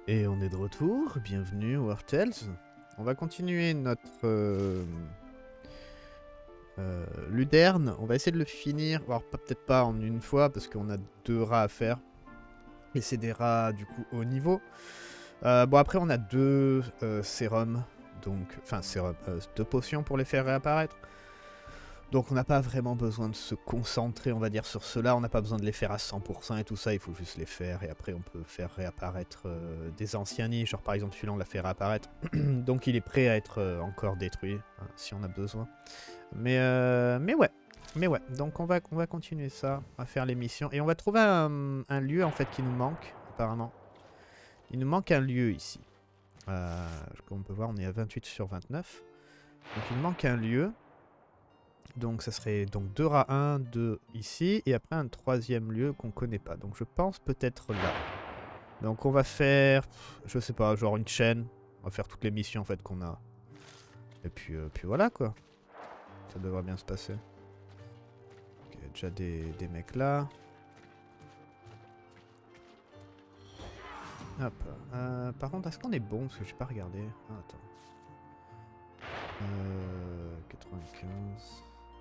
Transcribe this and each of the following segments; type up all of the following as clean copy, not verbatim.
Et on est de retour, bienvenue au Wartales. On va continuer notre Luderne. On va essayer de le finir, alors peut-être pas en une fois parce qu'on a 2 rats à faire. Et c'est des rats du coup haut niveau. Bon après on a 2 sérums, donc, enfin sérums, 2 potions pour les faire réapparaître. Donc on n'a pas vraiment besoin de se concentrer, on va dire, sur cela. On n'a pas besoin de les faire à 100% et tout ça. Il faut juste les faire. Et après, on peut faire réapparaître des anciens nids. Genre, par exemple, celui-là, on l'a fait réapparaître. Donc il est prêt à être encore détruit, hein, si on a besoin. Mais ouais. Mais ouais. Donc on va continuer ça. On va faire les missions. Et on va trouver un lieu, en fait, qui nous manque, apparemment. Il nous manque un lieu ici. Comme on peut voir, on est à 28 sur 29. Donc il nous manque un lieu. Donc ça serait donc 2 rats 1, 2 ici, et après un 3e lieu qu'on connaît pas. Donc je pense peut-être là. Donc on va faire, je sais pas, genre une chaîne. On va faire toutes les missions en fait qu'on a. Et puis voilà quoi. Ça devrait bien se passer. Ok, il y a déjà des mecs là. Hop. Par contre, est-ce qu'on est bon? Parce que j'ai pas regardé. Ah, attends. 95...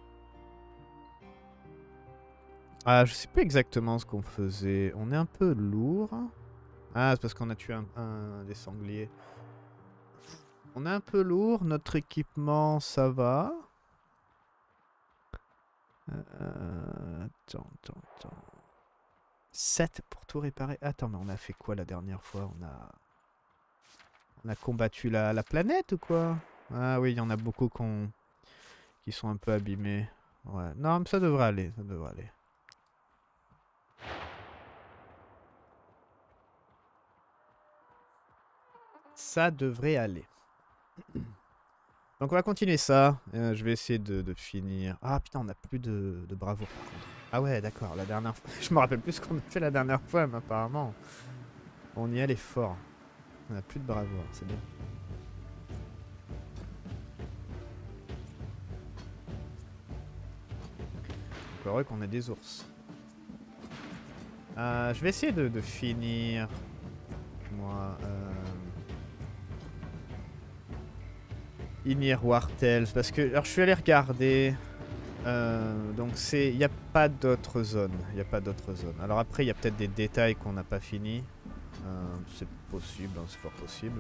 Ah, je sais plus exactement ce qu'on faisait. On est un peu lourd. Ah, c'est parce qu'on a tué un des sangliers. On est un peu lourd. Notre équipement, ça va. Attends. 7 pour tout réparer. Attends, mais on a fait quoi la dernière fois? On a combattu la planète ou quoi? Ah oui, il y en a beaucoup qui sont un peu abîmés. Ouais, non, mais ça devrait aller. Ça devrait aller. Ça devrait aller. Donc on va continuer ça. Je vais essayer de finir. Ah putain, on n'a plus de bravoure par contre. Ah ouais, d'accord, la dernière fois. Je me rappelle plus ce qu'on a fait la dernière fois, mais apparemment, on y allait fort. On n'a plus de bravoure, c'est bien. Donc heureux qu'on ait des ours. Je vais essayer de finir. Moi, Ymir Wartels, parce que alors je suis allé regarder. Donc il n'y a pas d'autres zones. Il n'y a pas d'autres zones. Alors après, il y a peut-être des détails qu'on n'a pas fini. C'est possible, hein, c'est fort possible.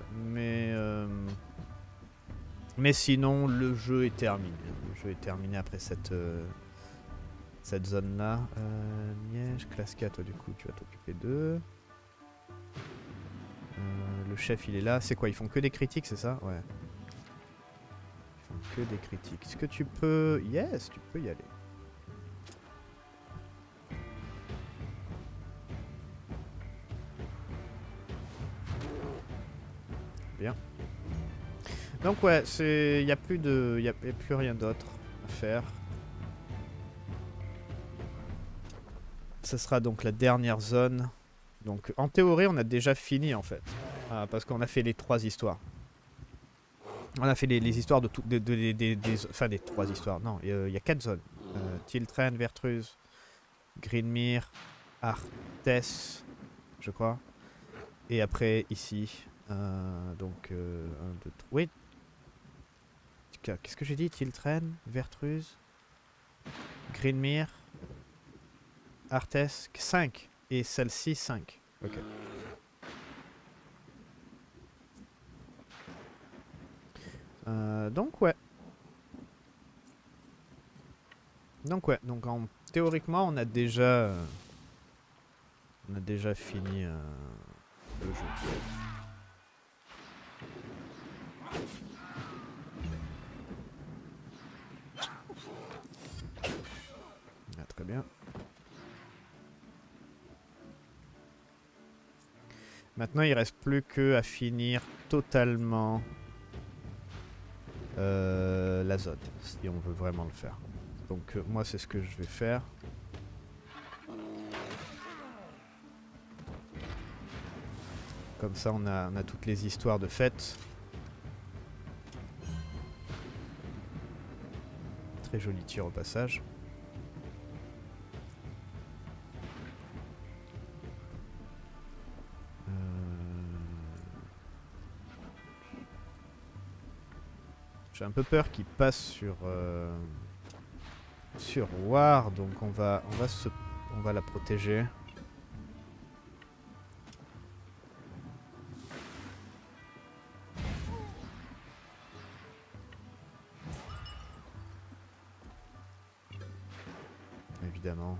Mais sinon, le jeu est terminé. Le jeu est terminé après cette zone-là. Niège, classe 4, du coup, tu vas t'occuper d'eux. Le chef, il est là. C'est quoi? Ils font que des critiques, c'est ça? Ouais. Ils font que des critiques. Est-ce que tu peux... Yes, tu peux y aller. Bien. Donc ouais, il n'y a plus de... Il y a plus rien d'autre à faire. Ce sera donc la dernière zone. Donc en théorie, on a déjà fini en fait. Parce qu'on a fait les 3 histoires. On a fait les histoires de tout, enfin des 3 histoires. Non, il y a 4 zones. Tiltren, Vertruz, Greenmere, Arthès, je crois. Et après ici. Donc 1, 2, 3. Oui. Qu'est-ce que j'ai dit? Tiltren, Vertruz, Greenmere, Arthès, 5. Et celle-ci, 5. Ok. Donc ouais. Donc théoriquement on a déjà fini le jeu. Ah, très bien. Maintenant il reste plus que à finir totalement la zone, si on veut vraiment le faire. Donc moi c'est ce que je vais faire. Comme ça on a toutes les histoires de fête. Très joli tir au passage. J'ai un peu peur qu'il passe sur War, donc on va la protéger. Évidemment.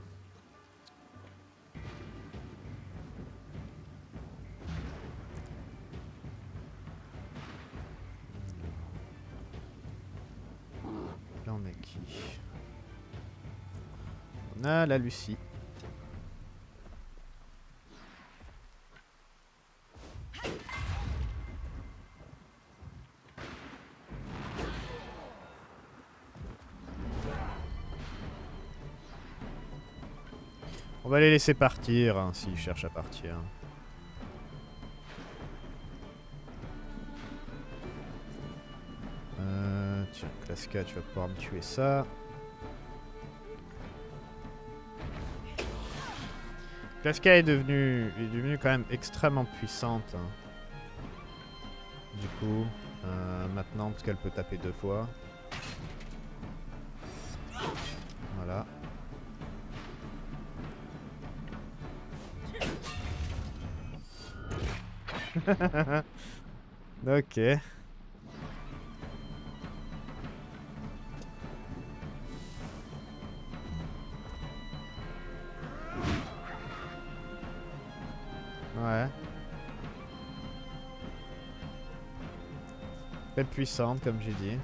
Là on a qui? On a la Lucie. On va les laisser partir hein, s'ils cherchent à partir. Tiens, Klaska, tu vas pouvoir me tuer ça. Klaska est devenue quand même extrêmement puissante. Hein. Du coup, maintenant, parce qu'elle peut taper 2 fois. Voilà. Ok. Ouais. Très puissante, comme j'ai dit.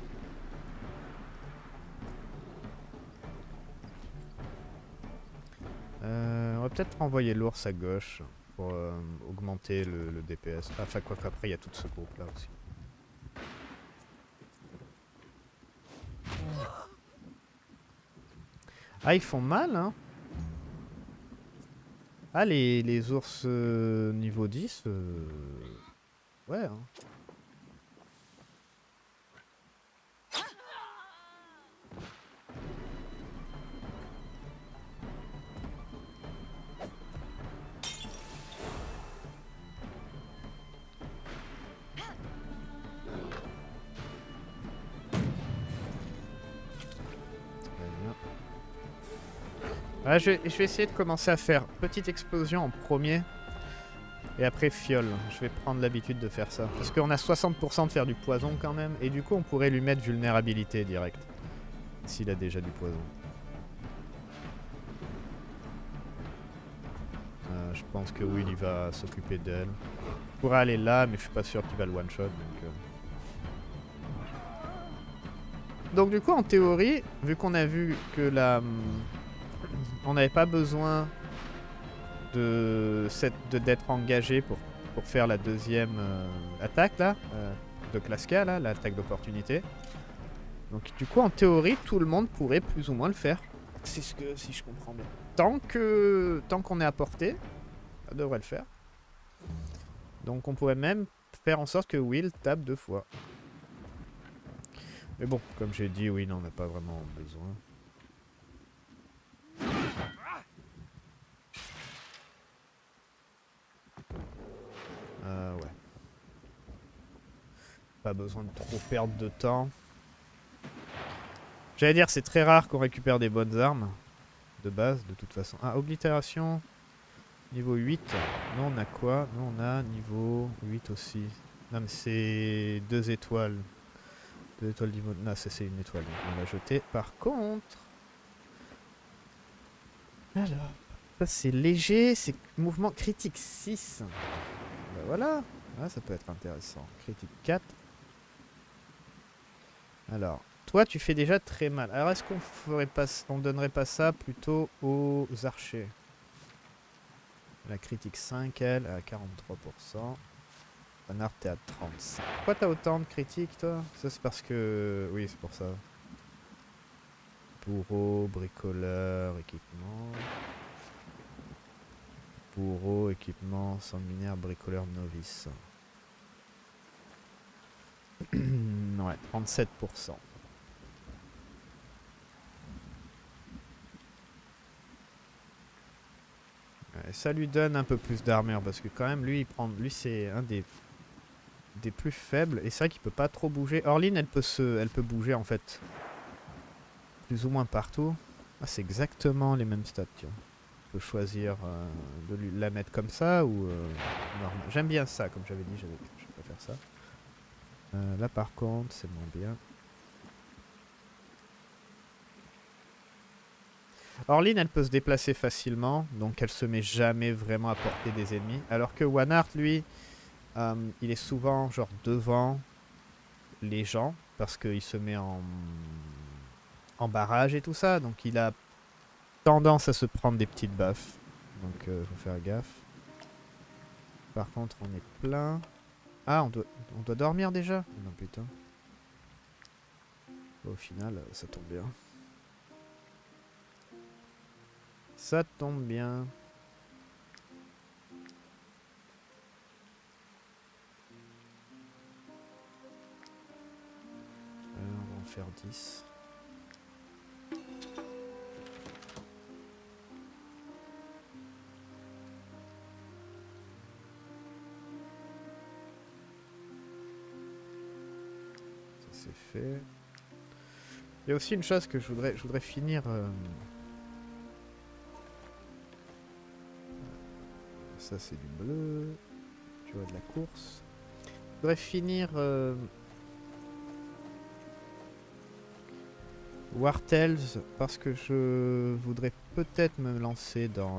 On va peut-être renvoyer l'ours à gauche pour augmenter le DPS. Enfin, quoi qu'après, il y a tout ce groupe-là aussi. Ah, ils font mal, hein. Ah, les ours niveau 10, ouais, hein. Ouais, je vais essayer de commencer à faire petite explosion en premier. Et après fiole. Je vais prendre l'habitude de faire ça. Parce qu'on a 60% de faire du poison quand même. Et du coup on pourrait lui mettre vulnérabilité direct. S'il a déjà du poison. Je pense que Will il va s'occuper d'elle. Il pourrait aller là mais je suis pas sûr qu'il va le one shot. Donc du coup en théorie, vu qu'on a vu que la... on n'avait pas besoin d'être engagé pour faire la deuxième attaque là, de Klaska là, l'attaque d'opportunité. Donc du coup en théorie tout le monde pourrait plus ou moins le faire. C'est ce que, si je comprends bien. Tant qu'on est à portée, ça devrait le faire. Donc on pourrait même faire en sorte que Will tape 2 fois. Mais bon, comme j'ai dit, Will n'en a pas vraiment besoin. Ouais. Pas besoin de trop perdre de temps. J'allais dire, c'est très rare qu'on récupère des bonnes armes. De base, de toute façon. Ah, oblitération. Niveau 8. Nous, on a quoi? Nous, on a niveau 8 aussi. Non, mais c'est 2 étoiles. 2 étoiles niveau... Non, ça, c'est une étoile. Donc, on va la jeter. Par contre... Alors... Ça, c'est léger. C'est mouvement critique 6. Ben voilà. Ah, ça peut être intéressant. Critique 4. Alors... Toi, tu fais déjà très mal. Alors, est-ce qu'on ferait pas, on donnerait pas ça plutôt aux archers? La critique 5, elle, à 43%. Renard, t'es à 35. Pourquoi t'as autant de critiques, toi? Ça, c'est parce que... Oui, c'est pour ça. Bourreau, bricoleur, équipement. Bourreau, équipement, sanguinaire, bricoleur, novice. Ouais, 37%. Ouais, ça lui donne un peu plus d'armure parce que quand même lui il prend, lui c'est un des des plus faibles. Et c'est vrai qu'il peut pas trop bouger. Orline, elle peut bouger en fait. Plus ou moins partout. Ah, c'est exactement les mêmes stats, tiens. On peut choisir de la mettre comme ça ou normal. J'aime bien ça, comme j'avais dit, je préfère ça. Là par contre, c'est moins bien. Orline, elle peut se déplacer facilement, donc elle se met jamais vraiment à portée des ennemis. Alors que One-Heart, lui, il est souvent genre devant les gens, parce qu'il se met en barrage et tout ça, donc il a tendance à se prendre des petites baffes. Donc faut faire gaffe. Par contre, on est plein. Ah, on doit dormir déjà? Non, putain. Au final, ça tombe bien. Ça tombe bien. On va en faire 10. Ça c'est fait. Il y a aussi une chose que je voudrais finir. Ça c'est du bleu. Tu vois, de la course. Je voudrais finir War Tales parce que je voudrais peut-être me lancer dans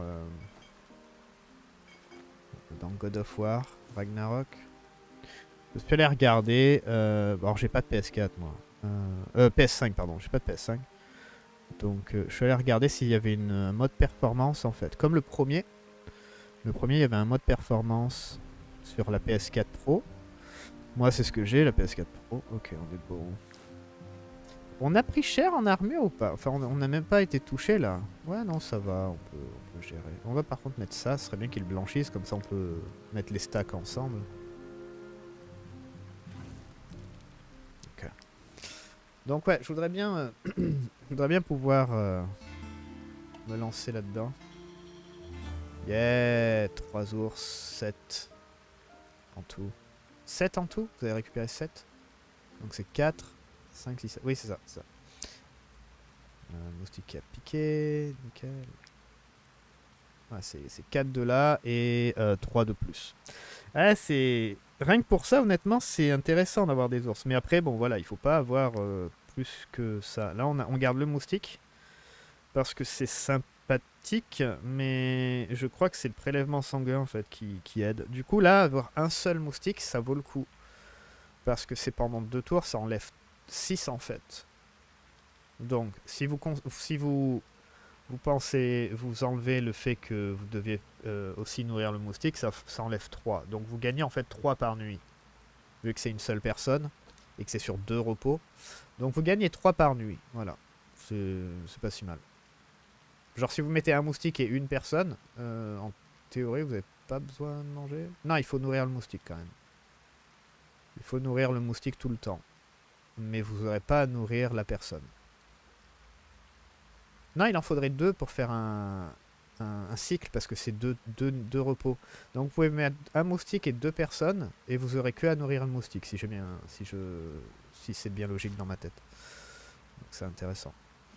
God of War, Ragnarok. Je suis allé regarder. Alors j'ai pas de PS4 moi. PS5 pardon, j'ai pas de PS5. Donc je suis allé regarder s'il y avait un mode performance en fait. Comme le premier. Le premier il y avait un mode performance sur la PS4 Pro. Moi c'est ce que j'ai, la PS4 Pro. Ok, on est bon. On a pris cher en armure ou pas? Enfin on n'a même pas été touché là. Ouais non ça va, on peut gérer. On va par contre mettre ça, ce serait bien qu'il blanchisse, comme ça on peut mettre les stacks ensemble. Ok. Donc ouais, je voudrais bien pouvoir me lancer là-dedans. Yeah, 3 ours, 7 en tout. 7 en tout? Vous avez récupéré 7? Donc c'est 4, 5, 6, 7. Oui, c'est ça. Moustique qui a piqué, nickel. Ah, c'est 4 de là et 3 de plus. Ah, c'est... Rien que pour ça, honnêtement, c'est intéressant d'avoir des ours. Mais après, bon, voilà, il faut pas avoir plus que ça. Là, on garde le moustique parce que c'est sympathique, mais je crois que c'est le prélèvement sanguin, en fait, qui aide. Du coup, là, avoir un seul moustique, ça vaut le coup. Parce que c'est pendant 2 tours, ça enlève 6, en fait. Donc, si vous pensez, vous enlevez le fait que vous deviez aussi nourrir le moustique, ça enlève 3. Donc vous gagnez en fait 3 par nuit. Vu que c'est une seule personne et que c'est sur 2 repos. Donc vous gagnez 3 par nuit. Voilà. C'est pas si mal. Genre si vous mettez un moustique et une personne, en théorie vous n'avez pas besoin de manger. Non, il faut nourrir le moustique quand même. Il faut nourrir le moustique tout le temps. Mais vous n'aurez pas à nourrir la personne. Non, il en faudrait 2 pour faire un cycle parce que c'est deux repos. Donc vous pouvez mettre un moustique et 2 personnes et vous aurez que à nourrir le moustique si c'est bien logique dans ma tête. Donc c'est intéressant.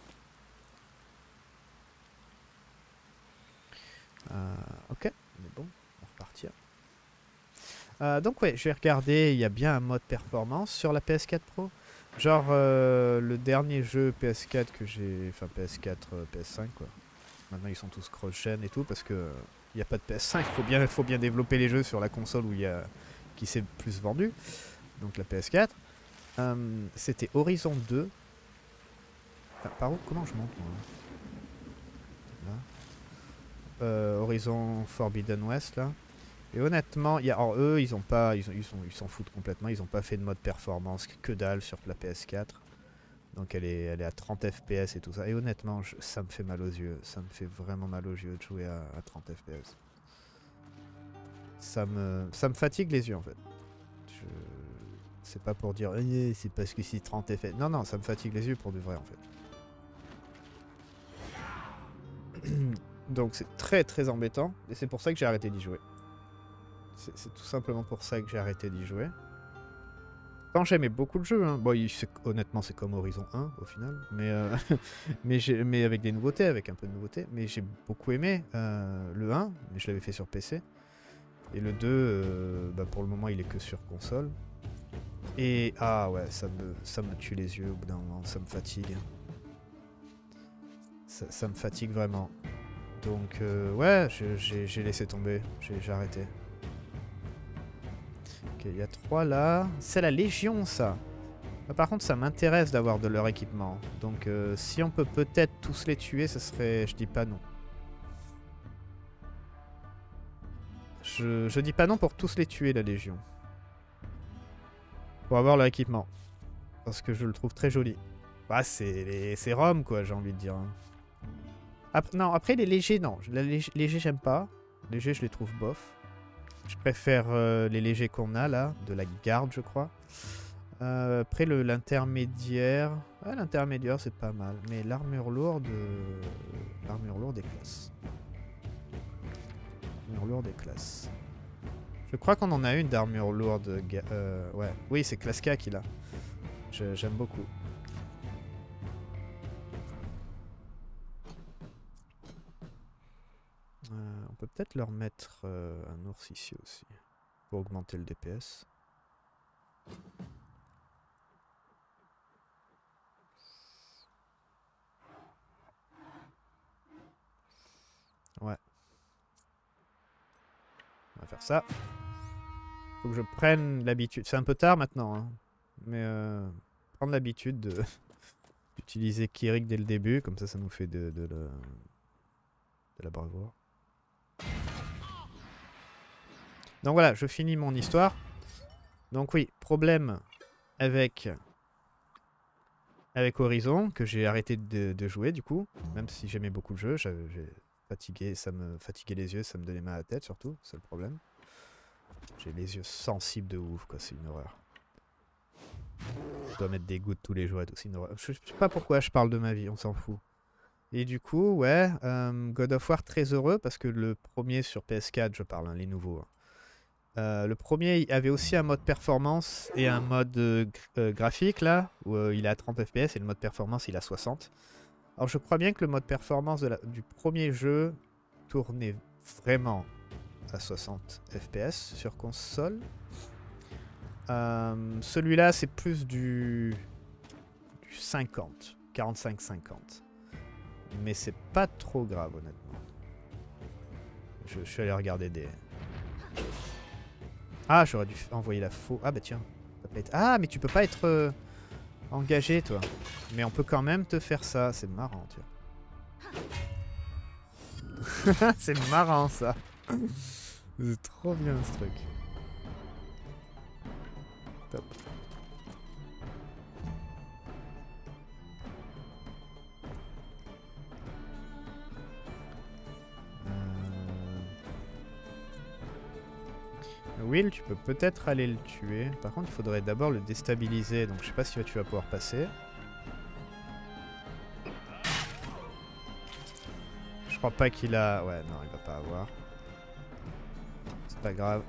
Ok, on est bon, on va repartir. Donc ouais, j'ai regardé, il y a bien un mode performance sur la PS4 Pro. Genre le dernier jeu PS4 que j'ai... Enfin PS4, PS5 quoi. Maintenant ils sont tous cross-gen et tout parce que il n'y a pas de PS5. Faut bien développer les jeux sur la console qui s'est plus vendu. Donc la PS4. C'était Horizon 2. Enfin, par où? Comment je monte moi là. Horizon Forbidden West là. Et honnêtement, alors eux, ils s'en foutent complètement. Ils ont pas fait de mode performance, que dalle sur la PS4. Donc elle est à 30 FPS et tout ça. Et honnêtement, ça me fait mal aux yeux. Ça me fait vraiment mal aux yeux de jouer à 30 FPS. Ça me fatigue les yeux en fait. C'est pas pour dire c'est parce que c'est 30 FPS. Non, non, ça me fatigue les yeux pour du vrai en fait. Donc c'est très très embêtant. Et c'est pour ça que j'ai arrêté d'y jouer. C'est tout simplement pour ça que j'ai arrêté d'y jouer. Quand j'aimais beaucoup le jeu, hein. Bon, honnêtement, c'est comme Horizon 1 au final, mais, mais avec des nouveautés, avec un peu de nouveautés. Mais j'ai beaucoup aimé le 1, mais je l'avais fait sur PC. Et le 2, bah, pour le moment, il est que sur console. Et ah ouais, ça me tue les yeux au bout d'un moment, ça me fatigue. Ça me fatigue vraiment. Donc ouais, j'ai laissé tomber, j'ai arrêté. Ok, il y a 3 là. C'est la Légion, ça. Par contre, ça m'intéresse d'avoir de leur équipement. Donc, si on peut peut-être tous les tuer, ça serait... Je dis pas non. Je dis pas non pour tous les tuer, la Légion. Pour avoir leur équipement. Parce que je le trouve très joli. Bah, c'est Rome, quoi, j'ai envie de dire. Non, après, les légers, non. Les légers, j'aime pas. Les légers, je les trouve bof. Je préfère les légers qu'on a, là. De la garde, je crois. Après l'intermédiaire. Ouais, l'intermédiaire c'est pas mal. Mais l'armure lourde. L'armure lourde est classe. L'armure lourde est classe. Je crois qu'on en a une d'armure lourde. Ouais. Oui, c'est Klaska qui l'a. J'aime beaucoup. On peut peut-être leur mettre un ours ici aussi. Pour augmenter le DPS. Ouais. On va faire ça. Faut que je prenne l'habitude. C'est un peu tard maintenant, hein. Mais prendre l'habitude d'utiliser Kirik dès le début. Comme ça nous fait de la bravoure. Donc voilà, je finis mon histoire. Donc oui, problème avec Horizon, que j'ai arrêté de jouer du coup. Même si j'aimais beaucoup le jeu, j'ai fatigué, ça me fatiguait les yeux, ça me donnait mal à la tête surtout, c'est le problème. J'ai les yeux sensibles de ouf, quoi, c'est une horreur. Je dois mettre des gouttes tous les jours et tout, c'est une horreur. Je sais pas pourquoi je parle de ma vie, on s'en fout. Et du coup, ouais, God of War très heureux parce que le premier sur PS4, je parle, hein, les nouveaux. Le premier il avait aussi un mode performance et un mode graphique là, où il est à 30 fps et le mode performance il est à 60. Alors je crois bien que le mode performance du premier jeu tournait vraiment à 60 fps sur console. Celui-là c'est plus du 50, 45-50. Mais c'est pas trop grave honnêtement. Je suis allé regarder des... Ah, j'aurais dû envoyer la faux. Ah bah tiens. Ah, mais tu peux pas être engagé, toi. Mais on peut quand même te faire ça. C'est marrant, tu vois. C'est marrant, ça. C'est trop bien, ce truc. Top. Will, tu peux peut-être aller le tuer. Par contre, il faudrait d'abord le déstabiliser. Donc, je sais pas si tu vas pouvoir passer. Je crois pas qu'il a... Ouais, non, il va pas avoir. C'est pas grave.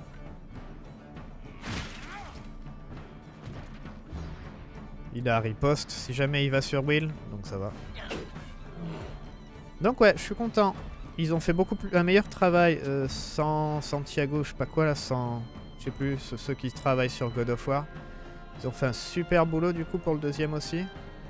Il a riposte si jamais il va sur Will. Donc, ça va. Donc, ouais, je suis content. Ils ont fait un meilleur travail sans Santiago, je sais pas quoi là, sans... Je sais plus, ceux qui travaillent sur God of War. Ils ont fait un super boulot du coup pour le deuxième aussi.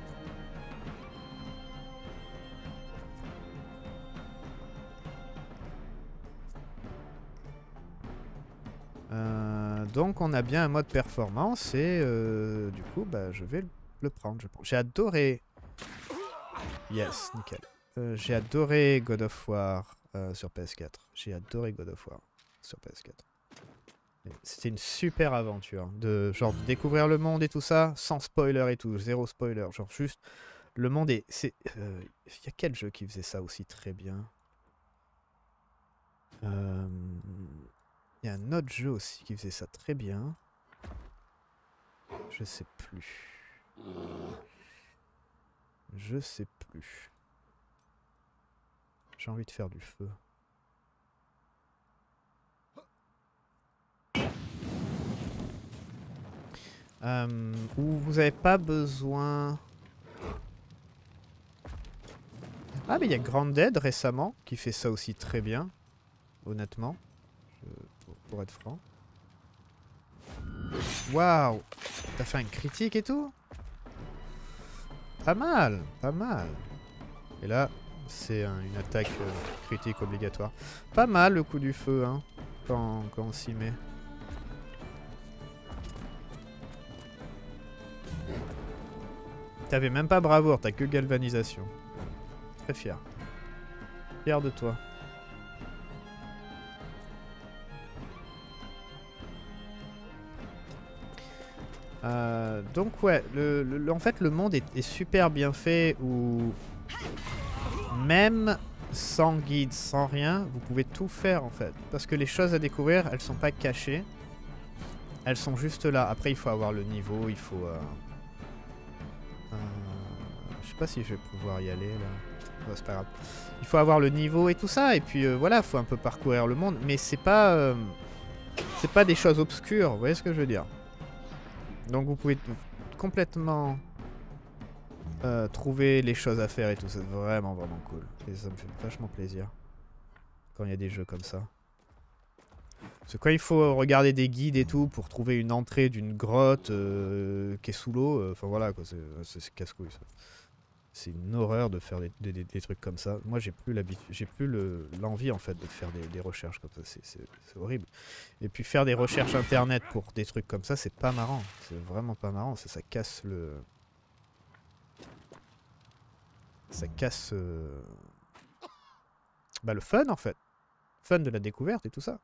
Donc on a bien un mode performance et du coup bah, je vais le prendre. J'ai adoré... Yes, nickel. J'ai adoré God of War sur PS4. J'ai adoré God of War sur PS4. C'était une super aventure. De genre découvrir le monde et tout ça, sans spoiler et tout, zéro spoiler. Genre juste, le monde est... Il y a quel jeu qui faisait ça aussi très bien? Il y a un autre jeu aussi qui faisait ça très bien. Je sais plus. Je sais plus. J'ai envie de faire du feu. Où vous n'avez pas besoin... Ah mais il y a Grounded récemment qui fait ça aussi très bien, honnêtement, pour être franc. Waouh, t'as fait un critique et tout? Pas mal, pas mal. Et là, c'est une attaque critique obligatoire. Pas mal le coup du feu, hein, quand on s'y met. T'avais même pas bravoure, t'as que galvanisation. Très fier. Fier de toi. Donc ouais, en fait le monde est super bien fait où même sans guide, sans rien, vous pouvez tout faire en fait. Parce que les choses à découvrir, elles sont pas cachées. Elles sont juste là. Après il faut avoir le niveau, il faut... je sais pas si je vais pouvoir y aller là. Oh, c'est pas grave. Il faut avoir le niveau et tout ça. Et puis voilà, faut un peu parcourir le monde. Mais c'est pas des choses obscures, vous voyez ce que je veux dire. Donc vous pouvez complètement trouver les choses à faire et tout, c'est vraiment cool. Et ça me fait vachement plaisir quand il y a des jeux comme ça. Parce que quand il faut regarder des guides et tout pour trouver une entrée d'une grotte qui est sous l'eau, enfin voilà quoi, c'est casse-couille ça. C'est une horreur de faire des trucs comme ça. Moi j'ai plus l'habitude, j'ai plus l'envie en fait de faire des recherches comme ça, c'est horrible. Et puis faire des recherches internet pour des trucs comme ça, c'est pas marrant. C'est vraiment pas marrant, ça casse le... Ça casse bah, le fun en fait. Fun de la découverte et tout ça.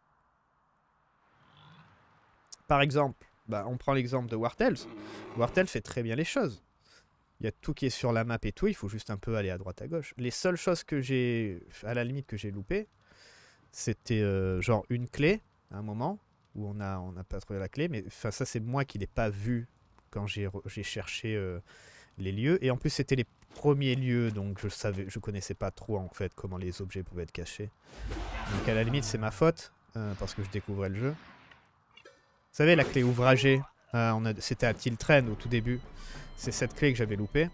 Par exemple, bah, on prend l'exemple de Wartels. Wartels fait très bien les choses. Il y a tout qui est sur la map et tout, il faut juste un peu aller à droite à gauche. Les seules choses que j'ai, à la limite que j'ai loupé, c'était genre une clé à un moment où on n'a pas trouvé la clé, mais ça c'est moi qui l'ai pas vu quand j'ai cherché les lieux. Et en plus c'était les premiers lieux, donc je connaissais pas trop en fait comment les objets pouvaient être cachés. Donc à la limite c'est ma faute parce que je découvrais le jeu. Vous savez la clé ouvragée, c'était à Tiltren au tout début. C'est cette clé que j'avais loupée.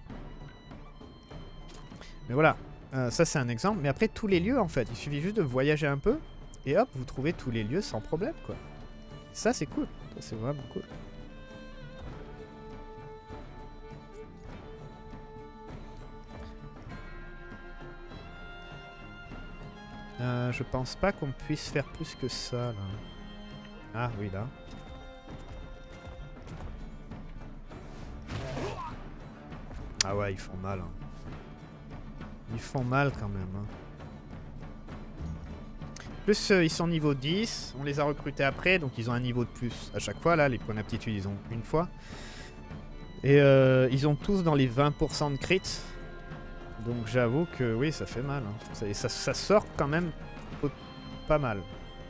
Mais voilà, ça c'est un exemple. Mais après tous les lieux en fait, il suffit juste de voyager un peu et hop vous trouvez tous les lieux sans problème quoi. Ça c'est cool, ça c'est vraiment cool. Je pense pas qu'on puisse faire plus que ça là. Ah oui là. Ah ouais ils font mal hein. Ils font mal quand même hein. Plus ils sont niveau 10, on les a recrutés après donc ils ont un niveau de plus à chaque fois là, les points d'aptitude ils ont une fois. Et ils ont tous dans les 20% de crit. Donc j'avoue que oui ça fait mal hein. Ça sort quand même pas mal.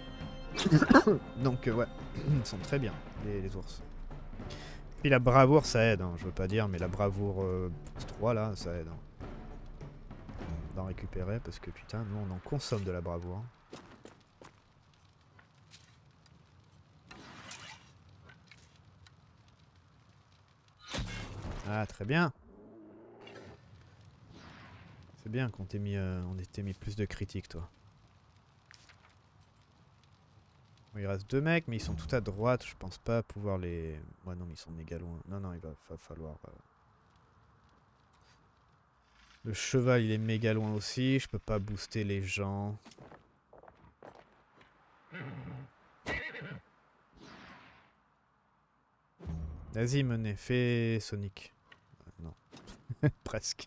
Donc ouais, ils sont très bien les ours. Puis la bravoure ça aide, hein, je veux pas dire, mais la bravoure plus 3 là, ça aide. Hein. D'en récupérer parce que putain, nous on en consomme de la bravoure. Hein. Ah très bien. C'est bien qu'on t'ait mis, mis plus de critiques toi. Bon, il reste 2 mecs, mais ils sont tout à droite. Je pense pas pouvoir les... Ouais, non, mais ils sont méga loin. Non, non, il va falloir... Le cheval, il est méga loin aussi. Je peux pas booster les gens. Vas-y, menez. Fais Sonic. Non. Presque.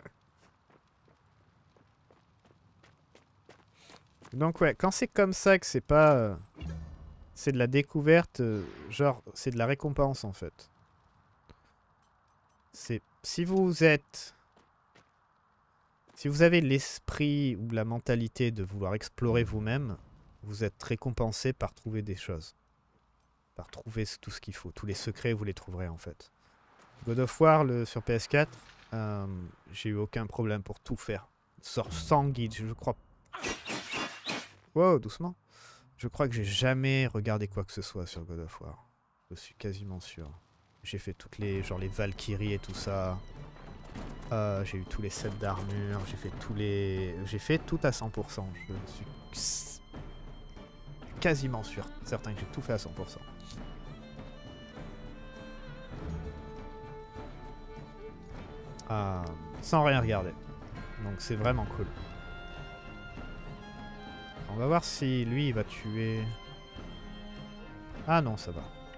Donc ouais, quand c'est comme ça que c'est pas... c'est de la découverte, genre c'est de la récompense en fait. C'est... Si vous êtes... Si vous avez l'esprit ou la mentalité de vouloir explorer vous-même, vous êtes récompensé par trouver des choses. Par trouver tout ce qu'il faut. Tous les secrets, vous les trouverez en fait. God of War sur PS4, j'ai eu aucun problème pour tout faire. Sort sans guide, je crois. Wow, doucement. Je crois que j'ai jamais regardé quoi que ce soit sur God of War. Je suis quasiment sûr. J'ai fait toutes les... genre les Valkyries et tout ça. J'ai eu tous les sets d'armure, j'ai fait tous les... J'ai fait tout à 100%. Je suis quasiment sûr, certain que j'ai tout fait à 100%. Sans rien regarder. Donc c'est vraiment cool. On va voir si lui il va tuer... Ah non, ça va.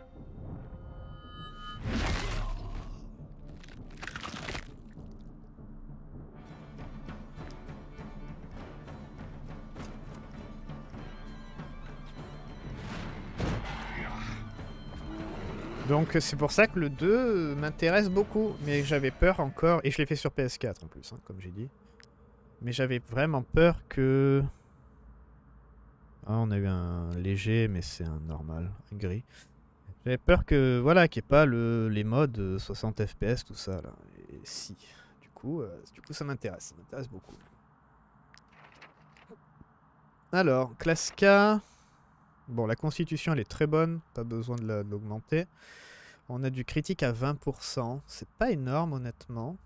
Donc c'est pour ça que le 2 m'intéresse beaucoup. Mais j'avais peur encore... Et je l'ai fait sur PS4 en plus, hein, comme j'ai dit. Mais j'avais vraiment peur que... Ah, on a eu un léger, mais c'est un normal, un gris. J'avais peur que, voilà, qu'il n'y ait pas les modes 60 FPS, tout ça, là. Et si. Du coup ça m'intéresse beaucoup. Alors, classe K... Bon, la constitution, elle est très bonne, pas besoin de l'augmenter. On a du critique à 20%, c'est pas énorme, honnêtement.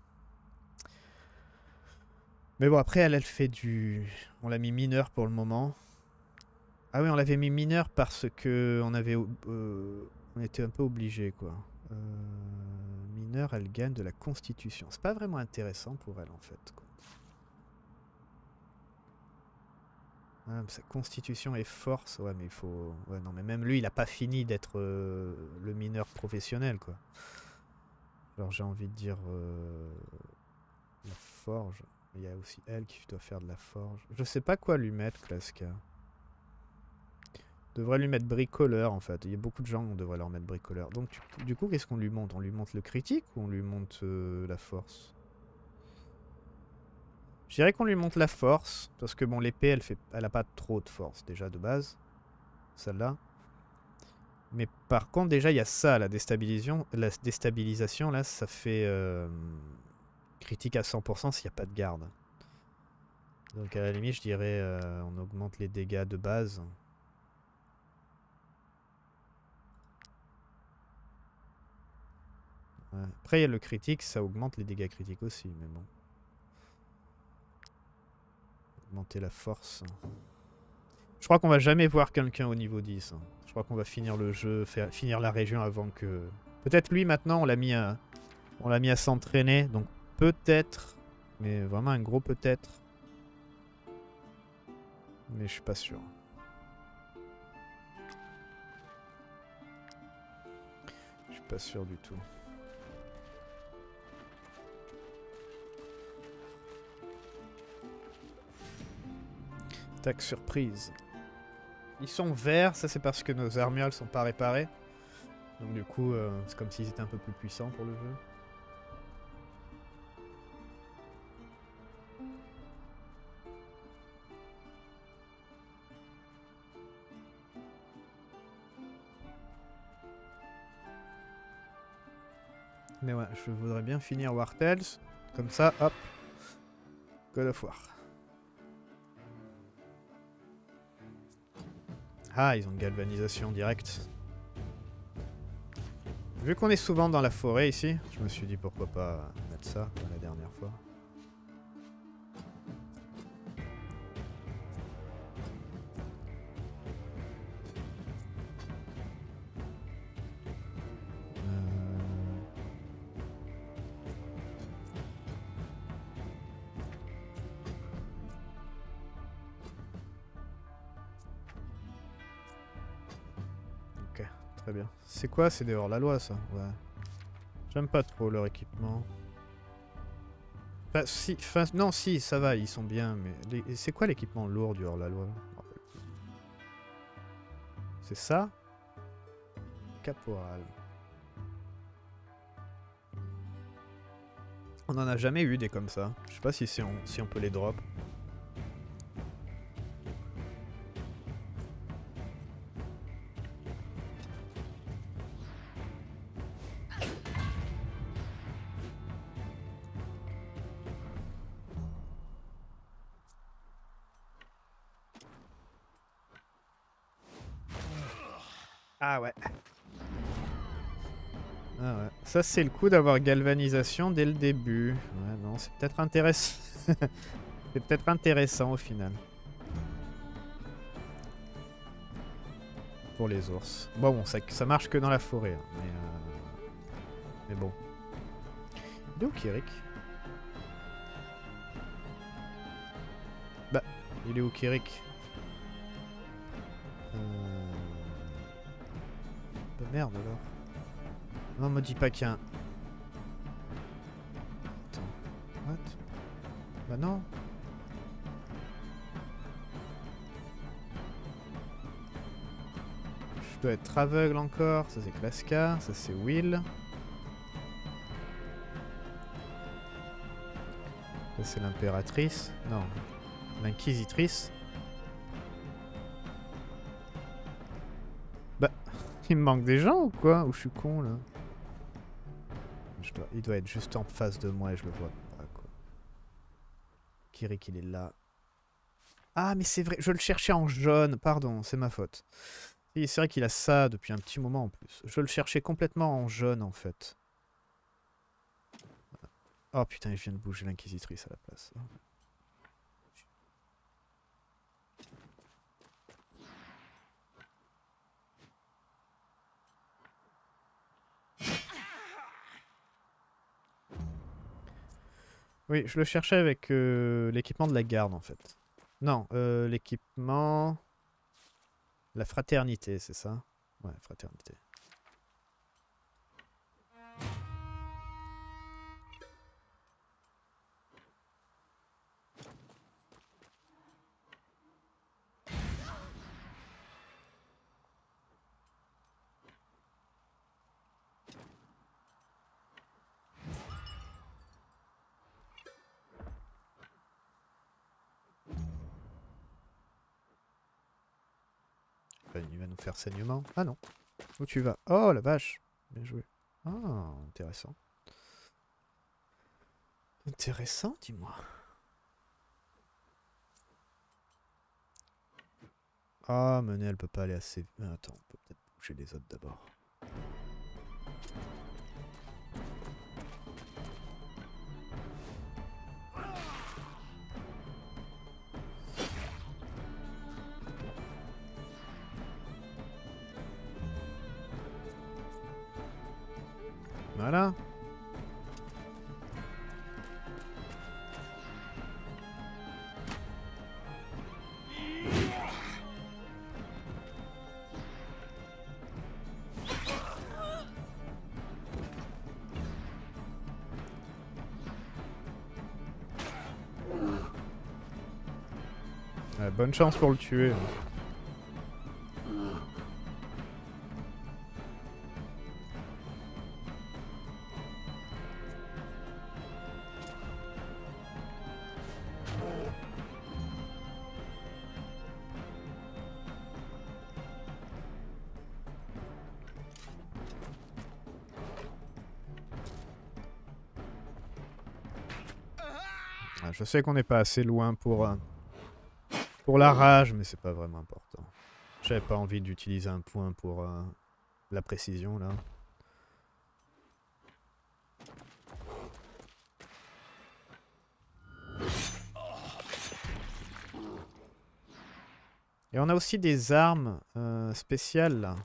Mais bon, après, elle fait du... On l'a mis mineur pour le moment. Ah oui, on l'avait mis mineur parce que on était un peu obligé, quoi. Mineur, elle gagne de la constitution. C'est pas vraiment intéressant pour elle, en fait, quoi. Ah, sa constitution et force, ouais, mais il faut... Ouais, non, mais même lui, il a pas fini d'être le mineur professionnel, quoi. Alors j'ai envie de dire... la forge. Il y a aussi elle qui doit faire de la forge. Je sais pas quoi lui mettre, Klaska. Devrait lui mettre bricoleur en fait. Il y a beaucoup de gens qui devraient leur mettre bricoleur. Donc du coup, qu'est-ce qu'on lui monte? On lui monte le critique ou on lui monte la force? Je dirais qu'on lui monte la force. Parce que bon, l'épée, elle a pas trop de force déjà de base. Celle-là. Mais par contre, déjà, il y a ça, la déstabilisation. La déstabilisation, là, ça fait critique à 100% s'il n'y a pas de garde. Donc à la limite, je dirais on augmente les dégâts de base. Ouais. Après, il y a le critique, ça augmente les dégâts critiques aussi, mais bon. Augmenter la force. Je crois qu'on va jamais voir quelqu'un au niveau 10. Hein. Je crois qu'on va finir le jeu, finir la région avant que... Peut-être lui, maintenant, on l'a mis à s'entraîner, donc peut-être, mais vraiment un gros peut-être. Mais je suis pas sûr. Je suis pas sûr du tout. Attaque surprise. Ils sont verts, ça c'est parce que nos armures elles sont pas réparées. Donc du coup, c'est comme s'ils étaient un peu plus puissants pour le jeu. Mais ouais, je voudrais bien finir War Tales. Comme ça, hop. God of War. Ah, ils ont galvanisation directe. Vu qu'on est souvent dans la forêt ici, je me suis dit pourquoi pas mettre ça comme la dernière fois. Ok, très bien. C'est quoi? C'est des hors-la-loi ça? Ouais. J'aime pas trop leur équipement. Enfin, si, non, si, ça va, ils sont bien, mais... C'est quoi l'équipement lourd du hors-la-loi? C'est ça? Caporal. On en a jamais eu des comme ça. Je sais pas si on peut les drop. Ah ouais. Ah ouais. Ça, c'est le coup d'avoir galvanisation dès le début. Ouais, non, c'est peut-être intéressant. C'est peut-être intéressant au final. Pour les ours. Bon, ça marche que dans la forêt. Hein, mais bon. Il est où Kirik? Bah, il est où Kirik? Bah merde alors. Non, me dis pas qu'il y a un... Attends. What? Bah non. Je dois être aveugle encore. Ça c'est Klaska. Ça c'est Will. Ça c'est l'impératrice. Non. L'inquisitrice. Bah, il me manque des gens ou quoi? Ou je suis con là? Il doit être juste en face de moi et je le vois pas quoi. Kirik il est là. Ah mais c'est vrai, je le cherchais en jaune. Pardon, c'est ma faute. C'est vrai qu'il a ça depuis un petit moment en plus. Je le cherchais complètement en jaune en fait. Oh putain, je viens de bouger l'inquisitrice à la place. Oui, je le cherchais avec l'équipement de la garde en fait. Non, l'équipement... La fraternité, c'est ça? Ouais, fraternité. Il va nous faire saignement. Ah non. Où tu vas? Oh la vache. Bien joué. Ah, intéressant. Intéressant, dis-moi. Ah, Mené, elle peut pas aller assez... Attends, on peut peut-être bouger les autres d'abord. Voilà. Bonne chance pour le tuer. Je sais qu'on n'est pas assez loin pour la rage, mais c'est pas vraiment important. J'avais pas envie d'utiliser un point pour la précision là. Et on a aussi des armes spéciales là.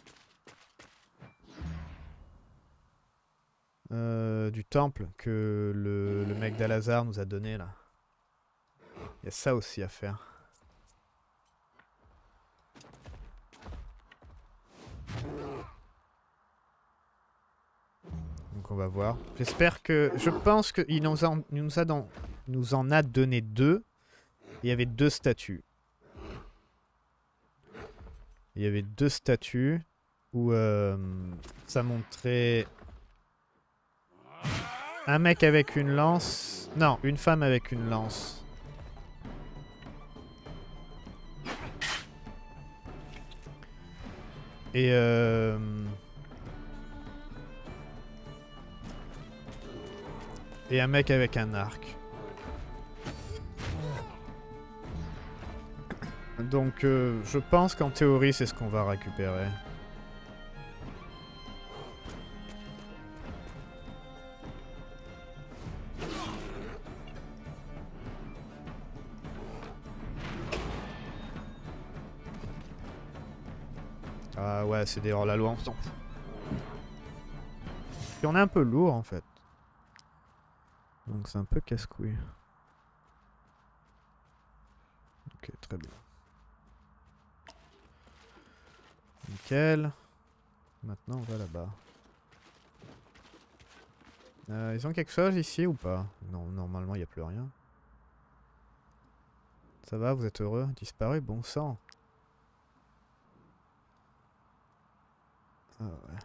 Du temple que le mec d'Alazar nous a donné là. Il y a ça aussi à faire. Donc on va voir. J'espère que... Je pense qu'il nous en a donné 2. Il y avait 2 statues. Il y avait 2 statues où ça montrait un mec avec une lance. Non, une femme avec une lance. Et un mec avec un arc. Donc je pense qu'en théorie c'est ce qu'on va récupérer. Ouais, c'est des hors-la-loi, on s'en fout. Puis on est un peu lourd en fait. Donc c'est un peu casse-couille. Ok, très bien. Nickel. Maintenant on va là-bas. Ils ont quelque chose ici ou pas? Non, normalement il n'y a plus rien. Ça va, vous êtes heureux? Disparu? Bon sang. Ah ouais.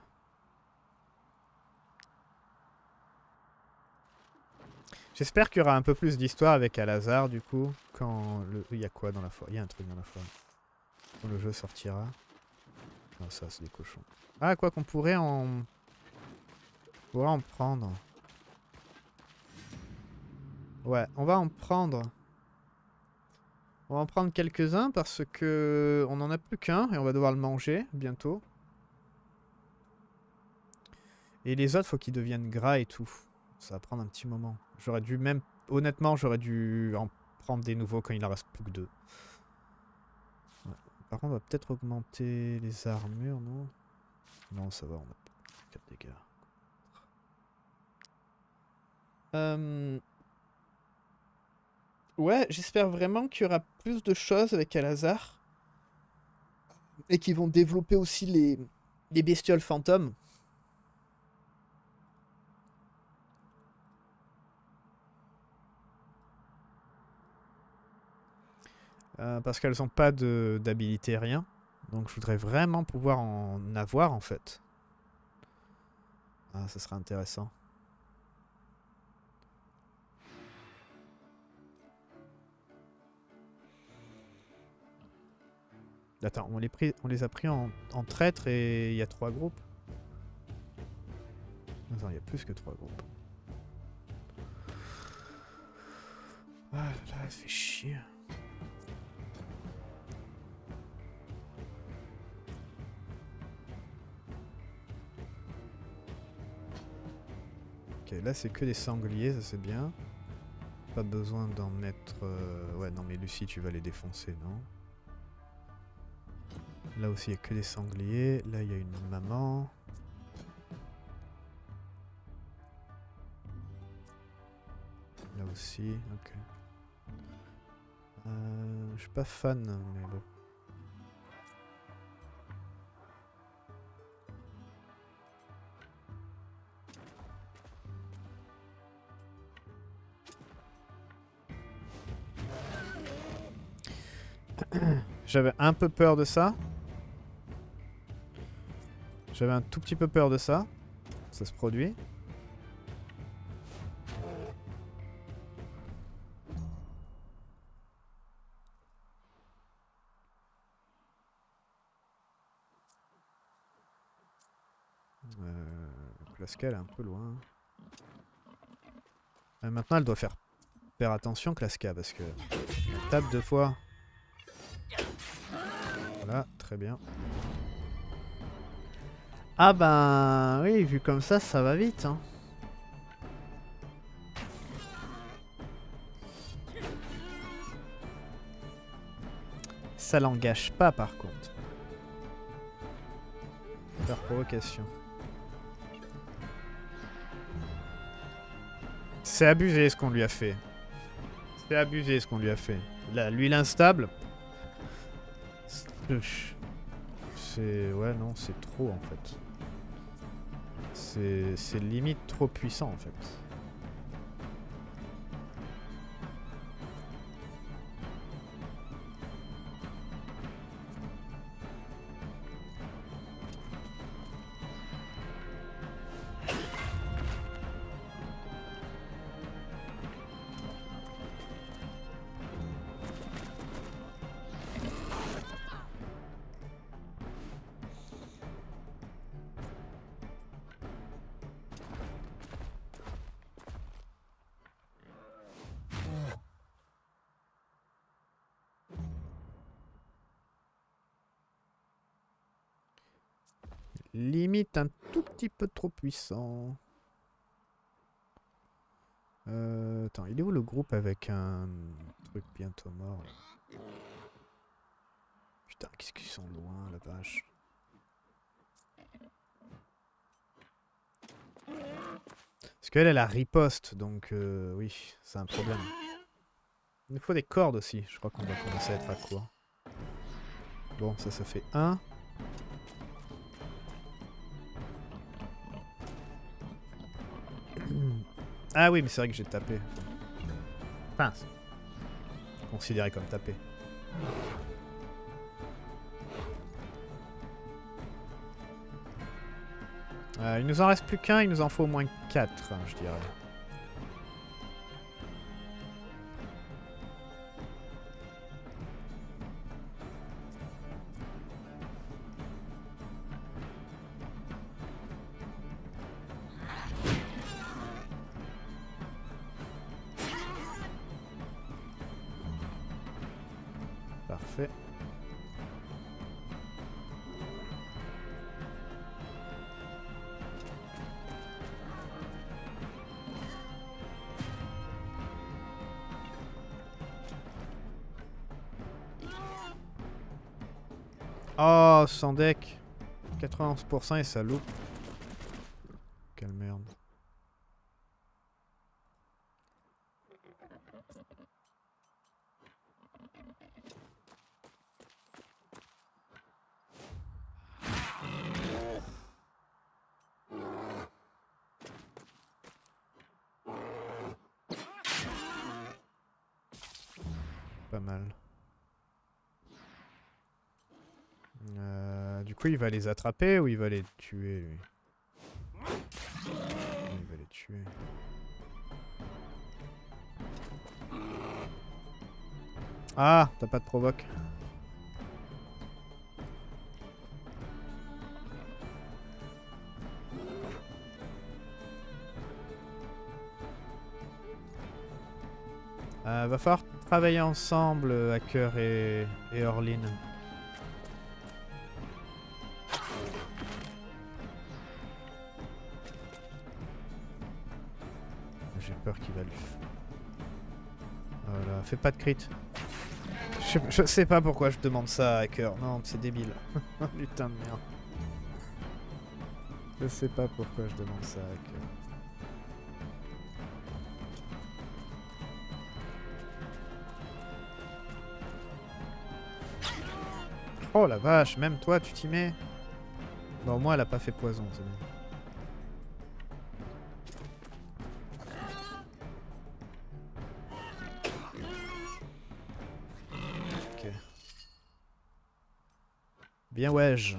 J'espère qu'il y aura un peu plus d'histoire avec Al-Azhar du coup. Quand le... Il y a quoi dans la forêt? Il y a un truc dans la forêt. Quand le jeu sortira. Non, ça c'est des cochons. Ah, quoi qu'on pourrait en... On pourrait en prendre. Ouais, on va en prendre. On va en prendre quelques-uns parce que on en a plus qu'un et on va devoir le manger bientôt. Et les autres, faut qu'ils deviennent gras et tout. Ça va prendre un petit moment. J'aurais dû même... Honnêtement, j'aurais dû en prendre des nouveaux quand il en reste plus que 2. Ouais. Par contre, on va peut-être augmenter les armures, non? Non, ça va, on a 4 dégâts. Ouais, j'espère vraiment qu'il y aura plus de choses avec Al-Azhar. Et qu'ils vont développer aussi les bestioles fantômes. Parce qu'elles n'ont pas d'habilité, rien. Donc je voudrais vraiment pouvoir en avoir en fait. Ah, ça serait intéressant. Attends, on les a pris en traître et il y a 3 groupes. Attends, il y a plus que 3 groupes. Ah là là, ça fait chier. Ok, là c'est que des sangliers, ça c'est bien. Pas besoin d'en mettre... Ouais, non mais Lucie, tu vas les défoncer, non? Là aussi, il n'y a que des sangliers. Là, il y a une maman. Là aussi, ok. Je suis pas fan, mais bon. J'avais un peu peur de ça. J'avais un tout petit peu peur de ça. Ça se produit. Klaska, elle est un peu loin. Maintenant, elle doit faire attention, Klaska, parce que... Elle tape 2 fois. Voilà, très bien. Ah ben... Oui, vu comme ça va vite, hein. Ça l'engage pas, par contre. Faire provocation. C'est abusé ce qu'on lui a fait. C'est abusé ce qu'on lui a fait. Là, lui l'instable. C'est... Ouais, non, c'est trop en fait. C'est limite trop puissant en fait. Limite un tout petit peu trop puissant. Attends, il est où le groupe avec un truc bientôt mort là? Putain, qu'est-ce qu'ils sont loin la vache. Parce qu'elle, elle a riposte, donc oui, c'est un problème. Il nous faut des cordes aussi, je crois qu'on va commencer à être à court. Bon, ça fait 1. Ah oui, mais c'est vrai que j'ai tapé. Enfin, considéré comme tapé. Il nous en reste plus qu'un, il nous en faut au moins 4, je dirais. Parfait. Oh, sans deck. 91% et ça loupe. Quelle merde. Pas mal. Du coup, il va les attraper ou il va les tuer, lui? Il va les tuer. Ah, t'as pas de provoque. Va falloir travailler ensemble, Hacker et Orlin. J'ai peur qu'il va lui... Voilà, fais pas de crit. Je sais pas pourquoi je demande ça à Hacker. Non, c'est débile. Putain de merde. Je sais pas pourquoi je demande ça à Hacker. Oh la vache, même toi tu t'y mets. Bon, au moins elle a pas fait poison, c'est bien. Ok. Bien wesh.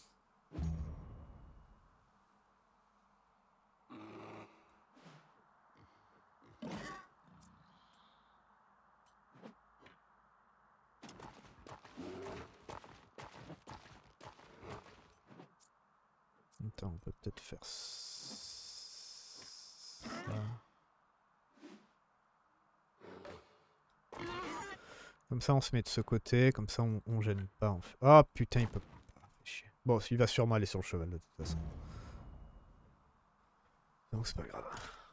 Attends, on peut peut-être faire ça. Comme ça, on se met de ce côté. Comme ça, on gêne pas. En fait. Oh putain, il peut pas. Chier. Bon, il va sûrement aller sur le cheval de toute façon. Donc, c'est pas grave.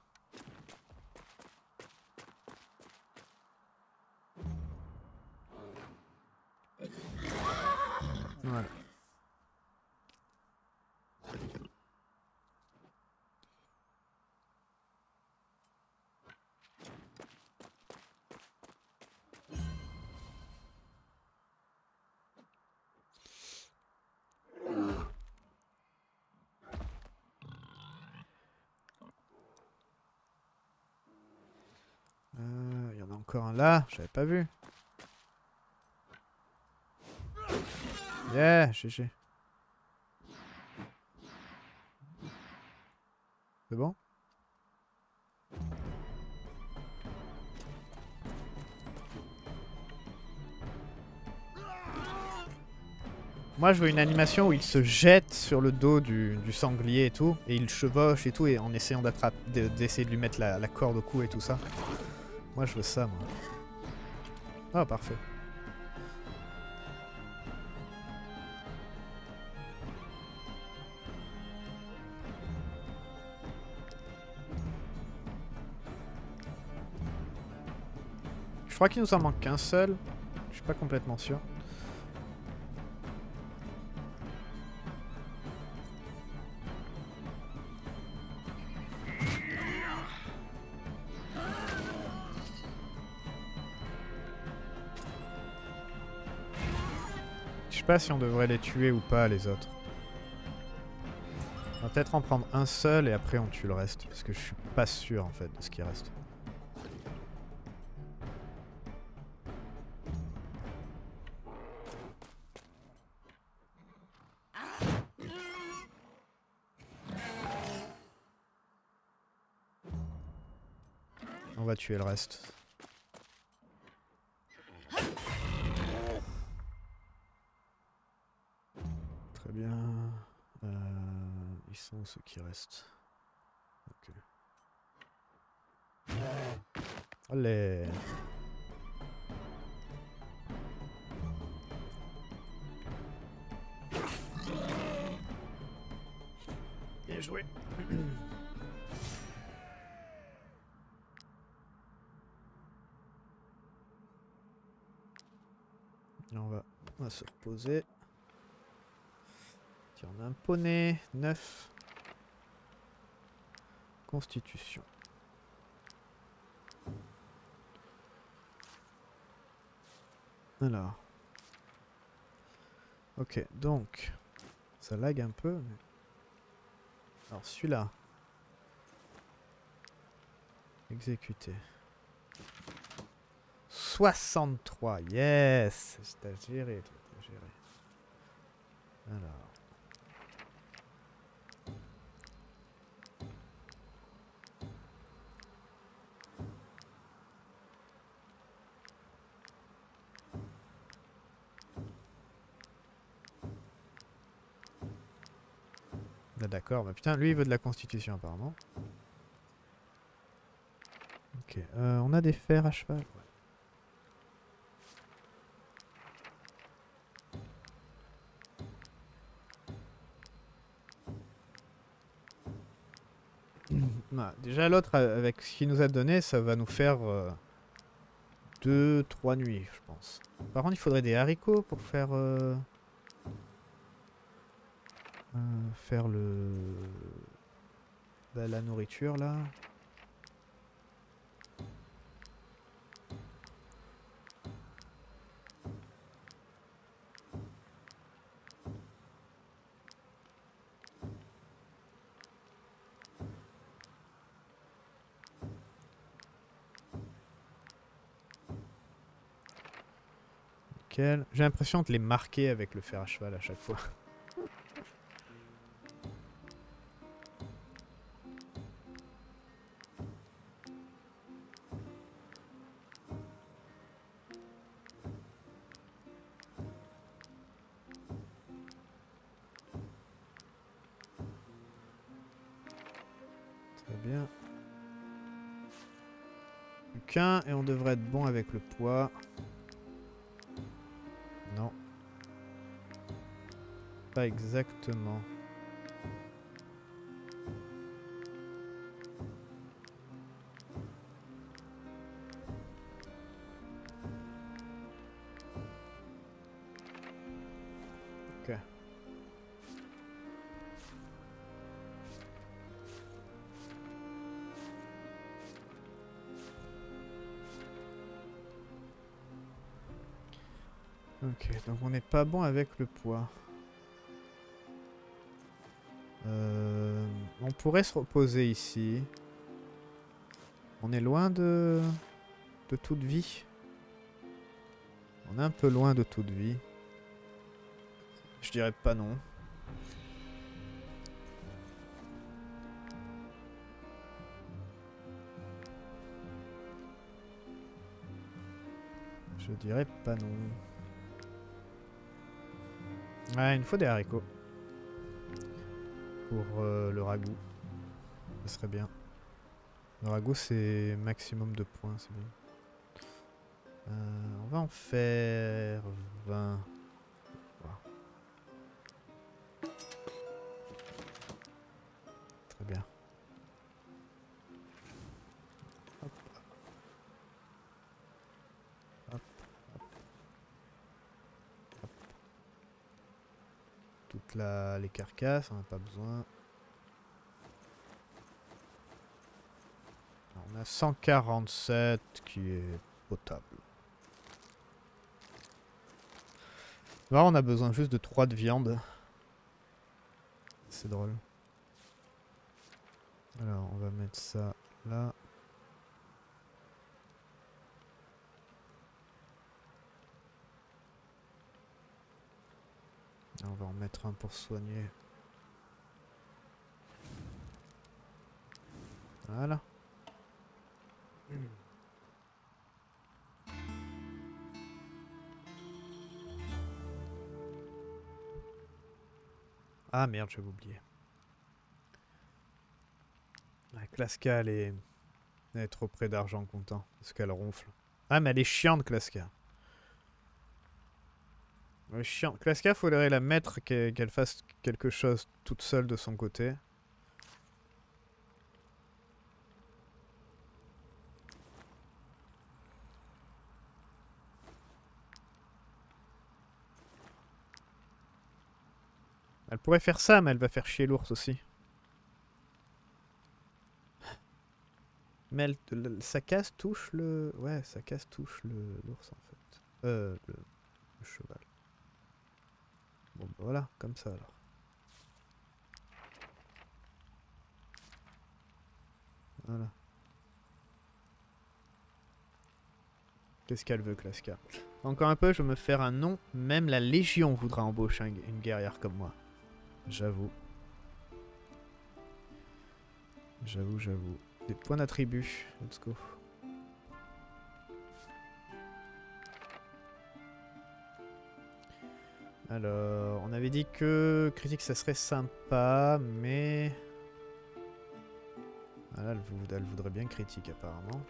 Voilà. Il y en a encore un là, j'avais pas vu. Yeah, GG. C'est bon? Moi, je veux une animation où il se jette sur le dos du sanglier et tout, et il chevauche et tout, et en essayant d'essayer de lui mettre la corde au cou et tout ça. Moi, je veux ça, moi. Oh, parfait. Je crois qu'il nous en manque qu'un seul. Je suis pas complètement sûr. sais pas si on devrait les tuer ou pas, les autres. On va peut-être en prendre un seul et après on tue le reste. Parce que je suis pas sûr en fait de ce qui reste. On va tuer le reste. Très bien. Ils sont où, ceux qui restent? Ok. Allez. Bien joué. Et on va se reposer. Tiens, on a un poney. 9. Constitution. Alors. Ok, donc. Ça lag un peu. Mais... Alors celui-là. Exécuter. 63. Yes. T'as géré, toi. T'as géré. Alors. Ah, d'accord, bah putain, lui il veut de la constitution apparemment. Ok, on a des fers à cheval. Bah, déjà l'autre avec ce qu'il nous a donné, ça va nous faire 2-3 nuits, je pense. Par contre, il faudrait des haricots pour faire faire le bah, la nourriture là. Nickel. J'ai l'impression de les marquer avec le fer à cheval à chaque fois. Très bien. Plus qu'un et on devrait être bon avec le poids. Non. Pas exactement. Ok. Ok, donc on n'est pas bon avec le poids. On pourrait se reposer ici. On est loin de toute vie. On est un peu loin de toute vie. Je dirais pas non. Je dirais pas non. Ouais, il nous faut des haricots. Pour le ragoût. Ça serait bien. Le ragoût c'est maximum de points, c'est bien. On va en faire 20. Wow. Très bien. Hop. Hop. Hop. Hop. Toutes les carcasses, on n'a pas besoin. Alors, on a 147 qui est potable. Là, on a besoin juste de 3 de viande. C'est drôle. Alors, on va mettre ça là. On va en mettre un pour soigner. Voilà. Ah merde, j'avais oublié. La Klaska, elle est trop près d'argent comptant. Parce qu'elle ronfle. Ah, mais elle est chiante, Klaska. Elle est chiante. Klaska, faudrait la mettre qu'elle fasse quelque chose toute seule de son côté. Elle pourrait faire ça, mais elle va faire chier l'ours aussi. Mais sa case touche le... Ouais, sa case touche l'ours en fait. Le cheval. Bon, bah voilà, comme ça alors. Voilà. Qu'est-ce qu'elle veut, Klaska? Encore un peu, je vais me faire un nom. Même la Légion voudra embaucher une guerrière comme moi. J'avoue. J'avoue. Des points d'attribut. Let's go. Alors, on avait dit que critique ça serait sympa, mais... Ah là, elle voudrait bien critique apparemment.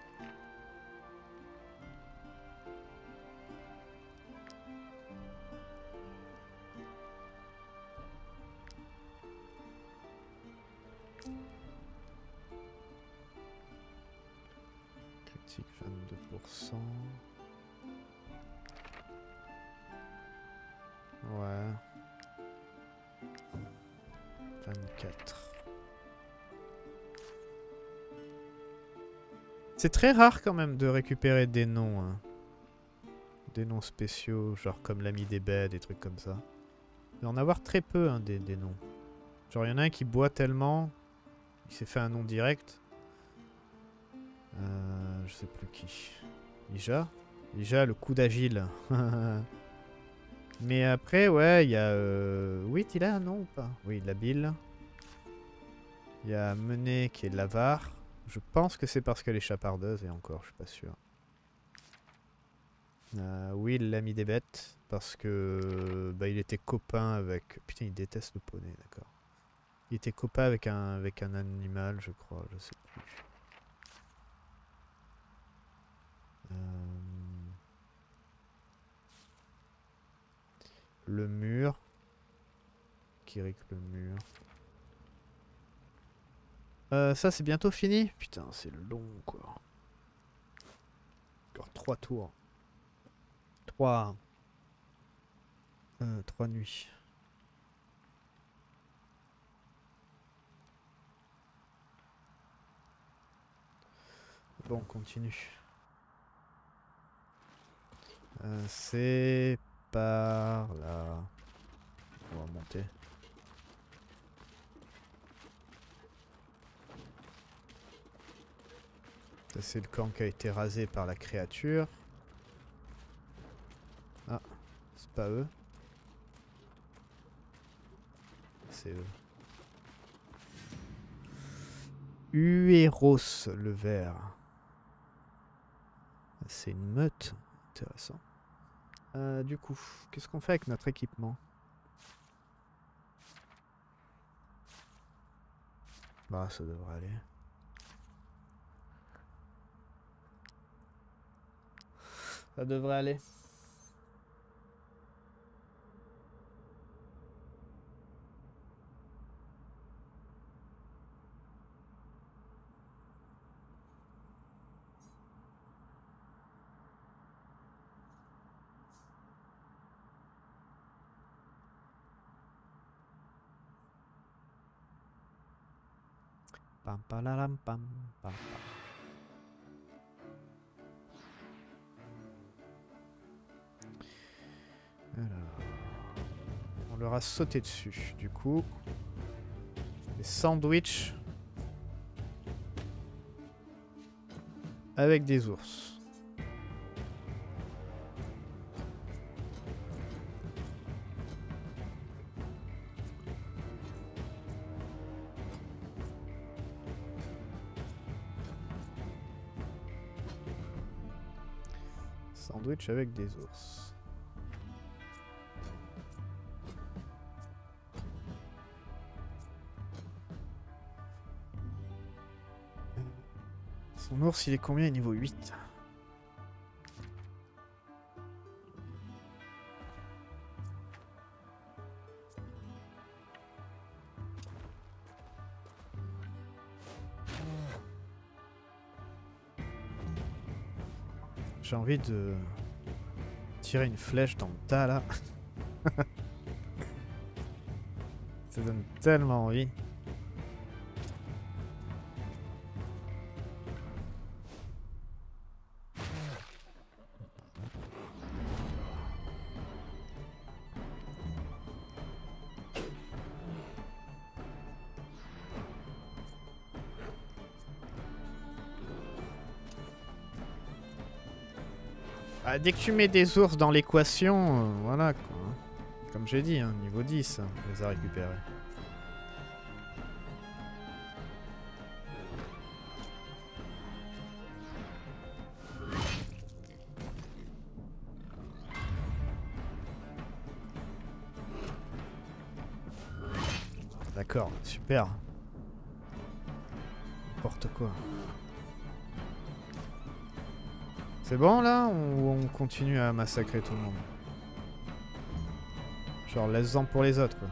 Critique 22%. Ouais. 24. C'est très rare quand même de récupérer des noms. Hein. Des noms spéciaux, genre comme l'ami des baies, des trucs comme ça. Il va en avoir très peu hein, des noms. Genre il y en a un qui boit tellement, il s'est fait un nom direct. Je sais plus qui. Ija. Ija, le coup d'agile. Mais après, ouais, il y a... Oui, il a un nom ou pas? Oui, l'habile. Il y a Mené qui est l'avare. Je pense que c'est parce qu'elle est chapardeuse et encore, je suis pas sûr. Will, l'ami des bêtes, parce que bah, il était copain avec... Putain, il déteste le poney, d'accord. Il était copain avec un animal, je crois, je sais plus. Le mur. Kirik le mur. Ça c'est bientôt fini? Putain, c'est long quoi. Encore 3 tours. 3 nuits. Bon, on continue. C'est par là. On va monter. Ça c'est le camp qui a été rasé par la créature. Ah, c'est pas eux. C'est eux. Ueros le vert. C'est une meute. Intéressant. Du coup, qu'est-ce qu'on fait avec notre équipement? Bah, ça devrait aller. Ça devrait aller. Pam pam pam pam. Alors. leur a sauté dessus. Du coup, des sandwichs avec des ours. Sandwich avec des ours. Son ours, il est combien? Niveau 8. J'ai envie de tirer une flèche dans le tas là. Ça donne tellement envie. Ah, dès que tu mets des ours dans l'équation, voilà quoi. Comme j'ai dit, hein, niveau 10, on les a récupérés. D'accord, super. N'importe quoi. C'est bon là ou on continue à massacrer tout le monde? Genre laisse-en pour les autres quoi.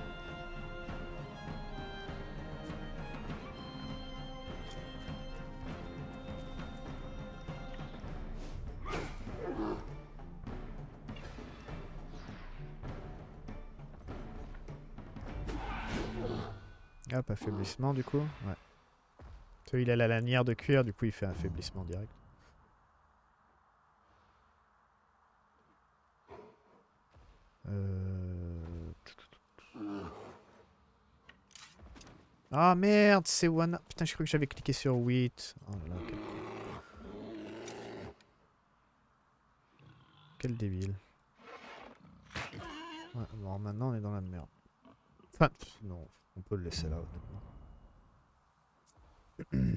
Hop, affaiblissement du coup. Ouais. Celui il a la lanière de cuir, du coup il fait affaiblissement direct. Ah merde, c'est one. Putain, je crois que j'avais cliqué sur 8. Oh là là, quel débile. Ouais, bon, maintenant on est dans la merde. Enfin, non, on peut le laisser là, honnêtement.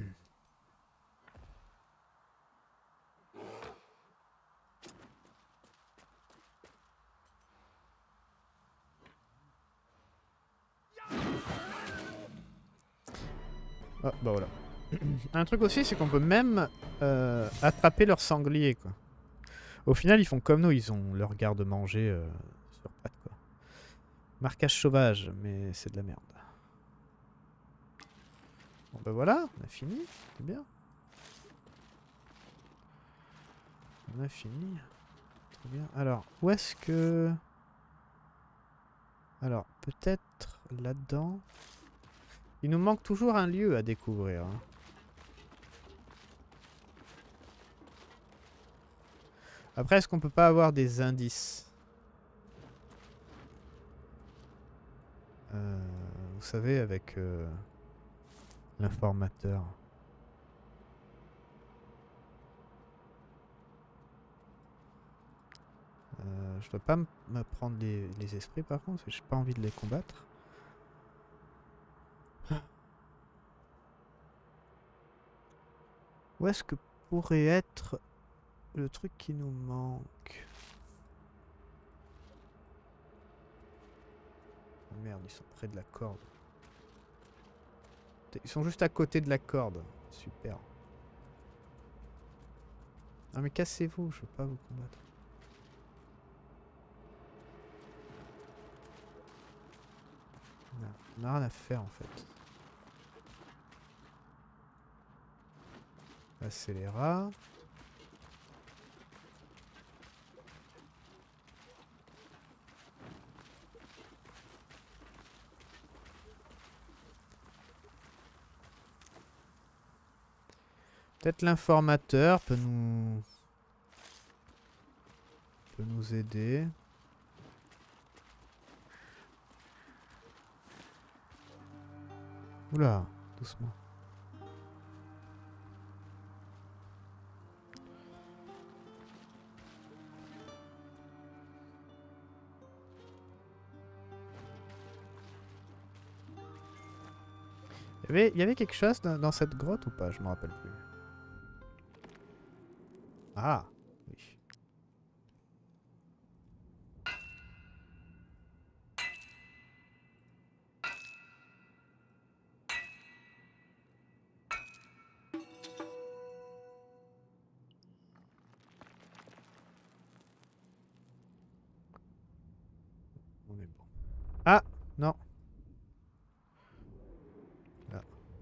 Ah, bah voilà. Un truc aussi, c'est qu'on peut même attraper leurs sangliers, quoi. Au final, ils font comme nous, ils ont leur garde-manger sur pattes, quoi. Marquage sauvage, mais c'est de la merde. Bon bah voilà, on a fini, c'est bien. On a fini. Très bien. Alors, où est-ce que... Alors, peut-être là-dedans... Il nous manque toujours un lieu à découvrir. Hein. Après, est-ce qu'on peut pas avoir des indices? Vous savez, avec l'informateur. Je dois pas me prendre les esprits par contre, parce que j'ai pas envie de les combattre. Où est-ce que pourrait être le truc qui nous manque? Oh merde, ils sont près de la corde. Ils sont juste à côté de la corde. Super. Non mais cassez-vous, je veux pas vous combattre. On n'a rien à faire en fait. Là c'est les rats. Peut-être l'informateur peut nous aider. Oula, doucement. Il y avait quelque chose dans cette grotte ou pas? Je me rappelle plus. Ah, oui. On est bon. Ah, non. Là.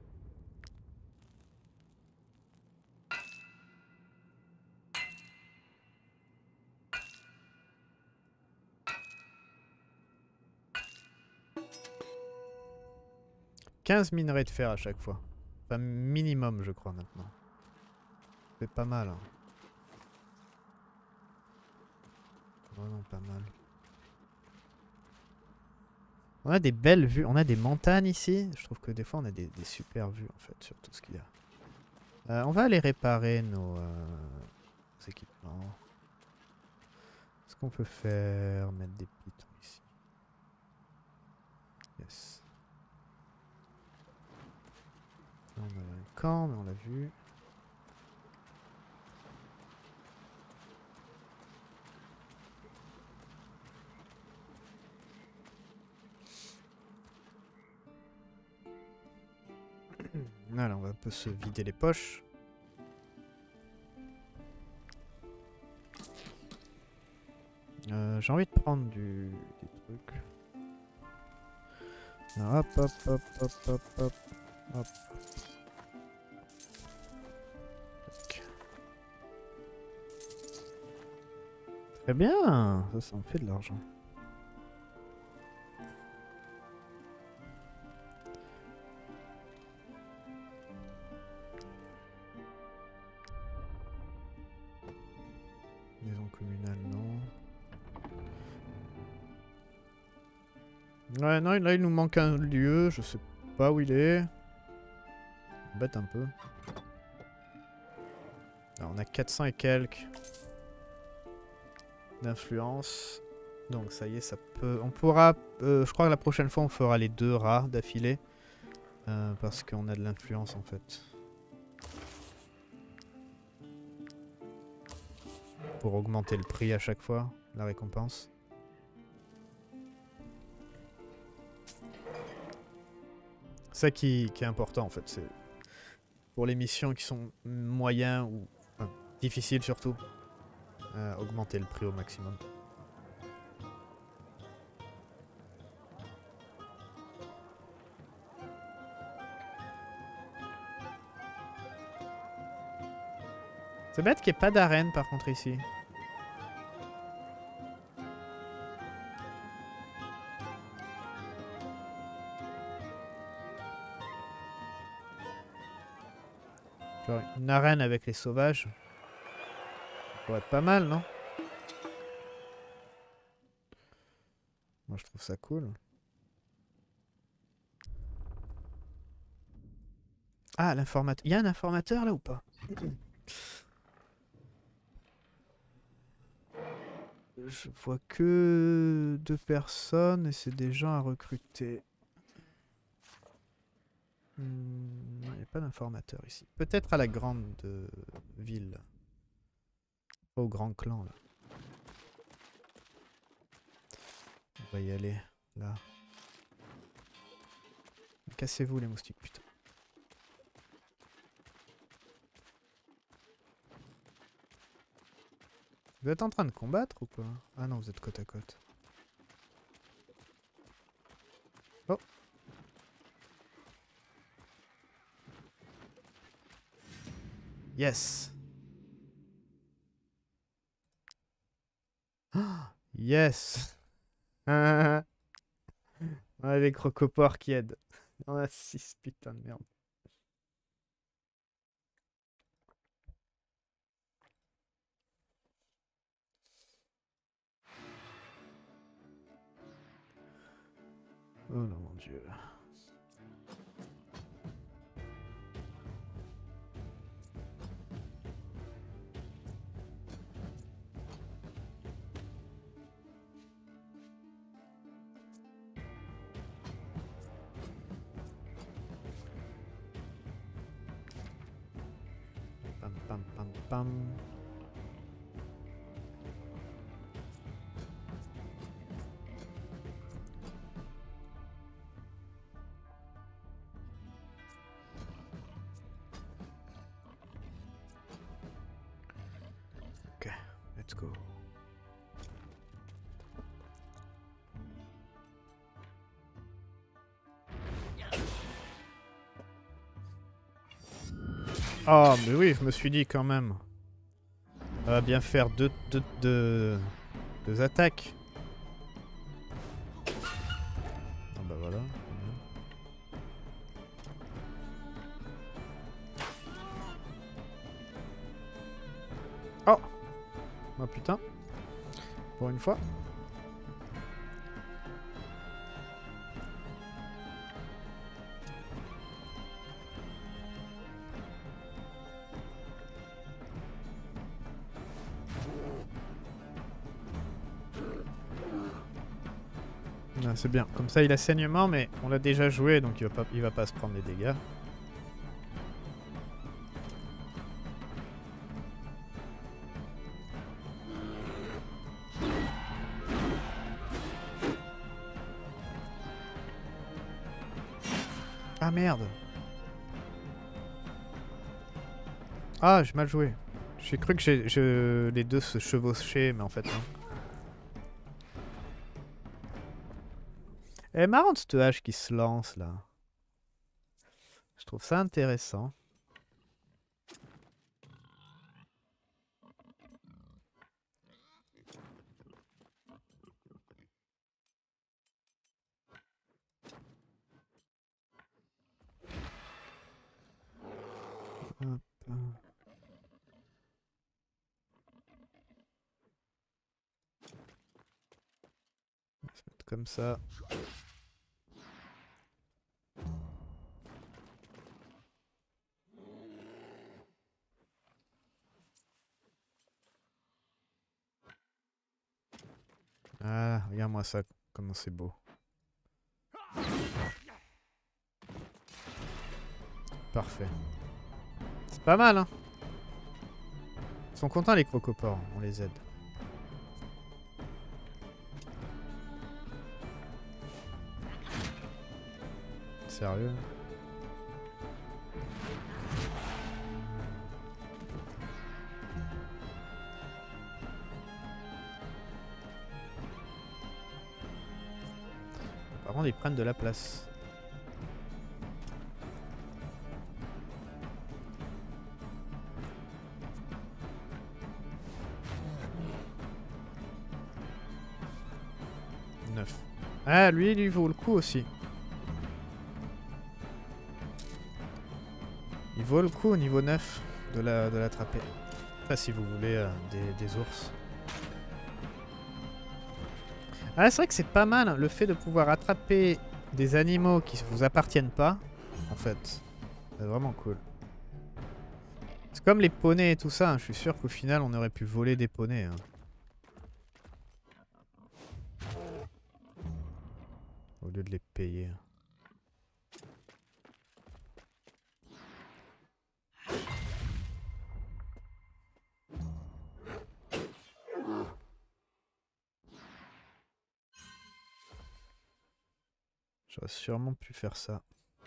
« 15 minerais de fer à chaque fois. Enfin, minimum, je crois, maintenant. C'est pas mal. Hein. Vraiment pas mal. On a des belles vues. On a des montagnes ici. Je trouve que des fois, on a des super vues, en fait, sur tout ce qu'il y a. On va aller réparer nos équipements. Est-ce qu'on peut faire mettre des pitons ici? Yes. Là, on a un camp, mais on l'a vu. Voilà, on va un peu se vider les poches. J'ai envie de prendre des trucs. Alors, hop, hop, hop, hop, hop, hop, hop. Tac. Très bien, ça me fait de l'argent. Maison communale, non. Ouais, non, là il nous manque un lieu, je sais pas où il est. Bête un peu. Alors, on a 400 et quelques d'influence. Donc ça y est, ça peut... On pourra... je crois que la prochaine fois on fera les 2 rats d'affilée. Parce qu'on a de l'influence en fait. Pour augmenter le prix à chaque fois, la récompense. Ça qui est important en fait, c'est pour les missions qui sont moyens ou enfin, difficiles surtout, augmenter le prix au maximum. C'est bête qu'il n'y ait pas d'arène par contre ici. Genre une arène avec les sauvages. Ça pourrait être pas mal, non? Moi je trouve ça cool. Ah, l'informateur. Il y a un informateur là ou pas? Je vois que 2 personnes et c'est des gens à recruter. Il n'y a pas d'informateur ici. Peut-être à la grande ville. Pas au grand clan là. On va y aller là. Cassez-vous les moustiques, putain. Vous êtes en train de combattre ou quoi? Ah non, vous êtes côte à côte. Oh. Yes. Yes. On a des crocopores qui aident. On a 6, putain de merde. Oh non, mon dieu. pam. Ok, let's go. Oh, mais oui, je me suis dit quand même. On va bien faire deux attaques. Ah bah voilà. Oh! Oh putain. Pour une fois. Ah, c'est bien. Comme ça, il a saignement, mais on l'a déjà joué, donc il va pas se prendre les dégâts. Ah merde! Ah, j'ai mal joué. J'ai cru que les deux se chevauchaient, mais en fait non. Elle est marrante cette hache qui se lance là. Je trouve ça intéressant. Hop. On va se mettre comme ça. Ah, regarde-moi ça, comment c'est beau. Parfait. C'est pas mal, hein. Ils sont contents les crocopores, on les aide. Sérieux? Par contre, ils prennent de la place. Ah, lui, il vaut le coup aussi. Il vaut le coup au niveau 9 de l'attraper. Enfin, si vous voulez des ours. Ah, c'est vrai que c'est pas mal le fait de pouvoir attraper des animaux qui vous appartiennent pas. En fait, c'est vraiment cool. C'est comme les poneys et tout ça. Hein. Je suis sûr qu'au final, on aurait pu voler des poneys. Hein. Au lieu de les payer. J'aurais sûrement pu faire ça.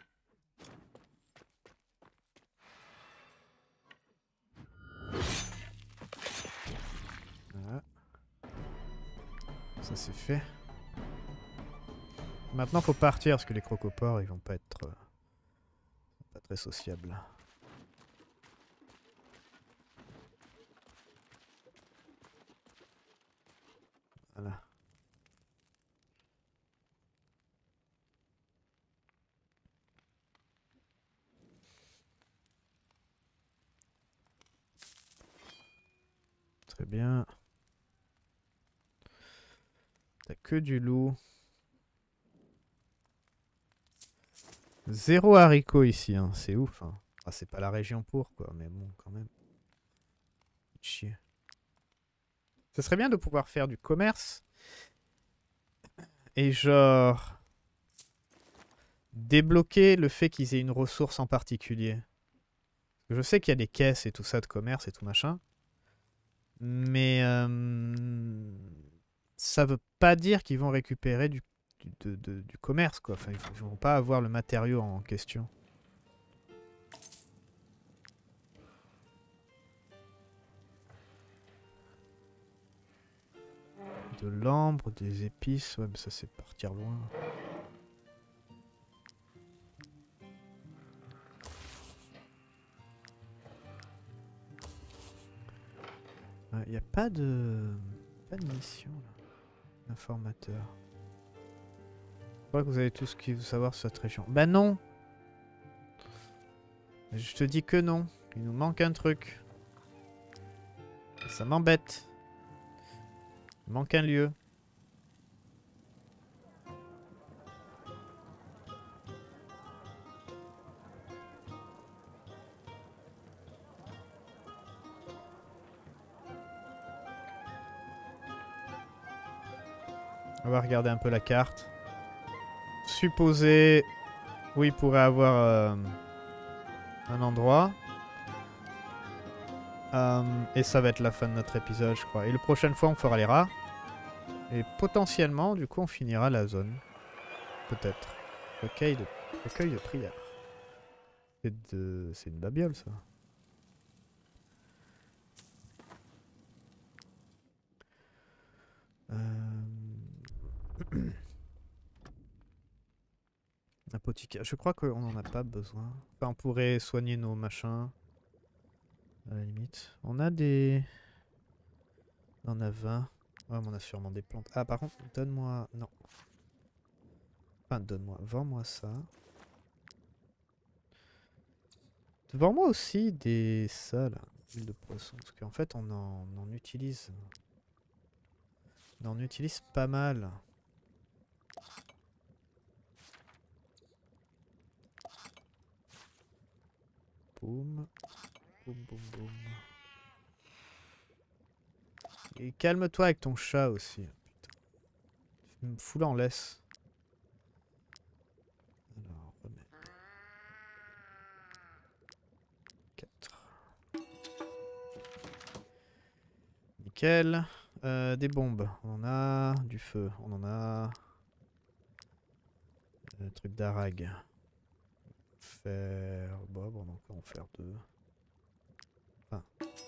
Voilà. Ça c'est fait. Maintenant faut partir parce que les crocopores ils vont pas être pas très sociables. Voilà. Très bien. T'as que du loup. 0 haricot ici, hein. C'est ouf. Hein. Ah, c'est pas la région pour quoi, mais bon, quand même. Chier. Ça serait bien de pouvoir faire du commerce. Et genre... débloquer le fait qu'ils aient une ressource en particulier. Je sais qu'il y a des caisses et tout ça de commerce et tout machin. Mais ça veut pas dire qu'ils vont récupérer du commerce, quoi. Enfin, ils vont pas avoir le matériau en question. De l'ambre, des épices. Ouais, mais ça, c'est partir loin. Il n'y a pas de mission, là. Informateur. Je crois que vous avez tout ce qu'il faut savoir sur cette région. Bah non! Je te dis que non. Il nous manque un truc. Ça m'embête. Il manque un lieu. On va regarder un peu la carte. Supposer où il pourrait avoir un endroit. Et ça va être la fin de notre épisode, je crois. Et la prochaine fois, on fera les rats. Et potentiellement, du coup, on finira la zone. Peut-être. Recueil de prière. C'est une babiole, ça. Apothicaire. Je crois qu'on n'en a pas besoin. Enfin, on pourrait soigner nos machins. À la limite. On a des... On a 20. Ouais, mais on a sûrement des plantes. Ah, par contre, donne-moi... Non. Enfin, donne-moi. Vends-moi ça. Vends-moi aussi des... Ça, là. Huile de poisson. Parce qu'en fait, on en utilise... On en utilise pas mal. Boum. Boum, boum, boum. Et calme-toi avec ton chat aussi. Putain. Fous-le en laisse. Alors, remets. 4. Nickel. Des bombes. On en a. Du feu. On en a. Truc d'arag. Faire... Bon, on va encore en faire 2. Enfin...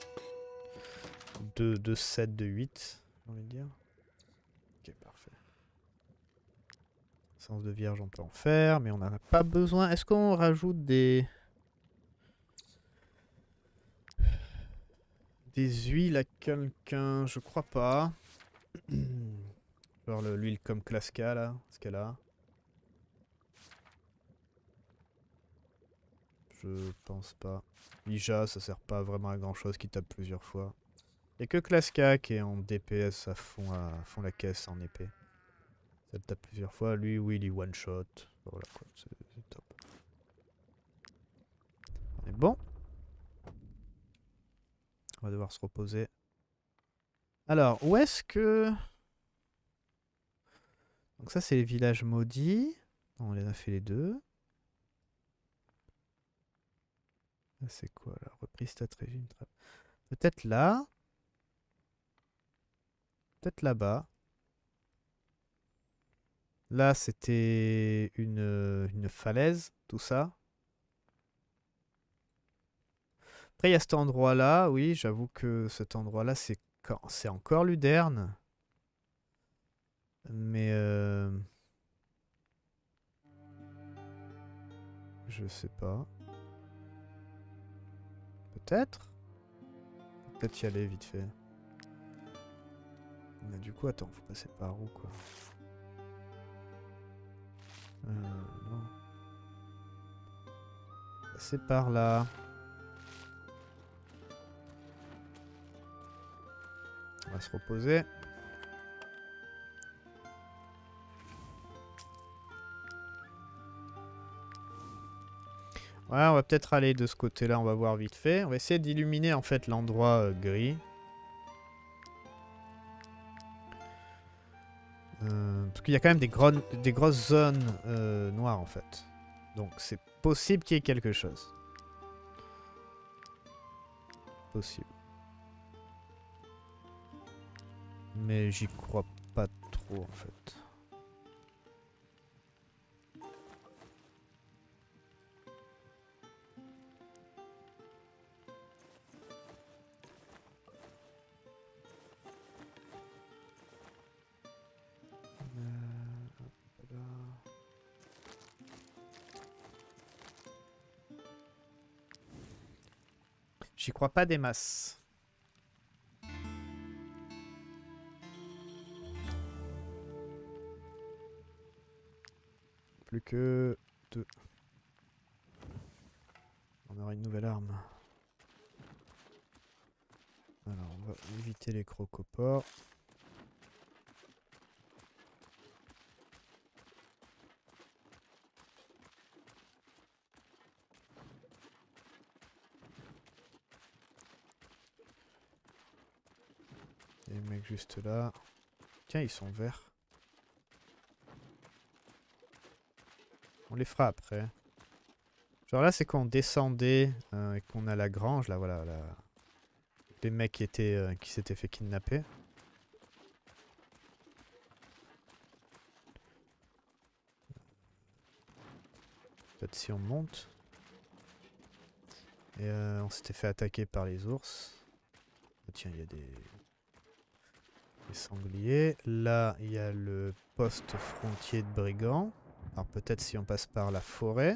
2 7 de 8, j'ai envie de dire. Ok, parfait. Sens de vierge, on peut en faire, mais on n'en a pas besoin. Est-ce qu'on rajoute des huiles à quelqu'un? Je crois pas. Genre l'huile comme Klaska, là, ce qu'elle a. Je pense pas. Ija, ça sert pas vraiment à grand chose, qui tape plusieurs fois. Y'a que Klaska qui est en DPS à fond la caisse en épée. Ça le tape plusieurs fois. Lui, oui, il est one shot. Voilà quoi, c'est top. On est bon. On va devoir se reposer. Alors, où est-ce que... Donc ça, c'est les villages maudits. On les a fait les deux. C'est quoi là? Reprise stat régime. Peut-être là. Peut-être là-bas. Là, c'était une falaise, tout ça. Après, il y a cet endroit-là. Oui, j'avoue que cet endroit-là, c'est encore Luderne. Mais... je sais pas. Peut-être? Peut-être y aller vite fait. Mais du coup, attends, faut passer par où, quoi? Non. Passer par là. On va se reposer. Ouais, on va peut-être aller de ce côté-là, on va voir vite fait. On va essayer d'illuminer en fait l'endroit gris. Parce qu'il y a quand même des grosses zones noires en fait. Donc c'est possible qu'il y ait quelque chose. possible. Mais j'y crois pas trop en fait. J'y crois pas des masses. Plus que 2. On aura une nouvelle arme. Alors, on va éviter les crocopores. Les mecs juste là. Tiens, ils sont verts. On les fera après. Genre là, c'est quand on descendait et qu'on a la grange. Là, voilà. Les mecs qui s'étaient fait kidnapper. Peut-être si on monte. Et on s'était fait attaquer par les ours. Oh, tiens, il y a des sangliers. Là, il y a le poste frontier de brigands. Alors peut-être si on passe par la forêt.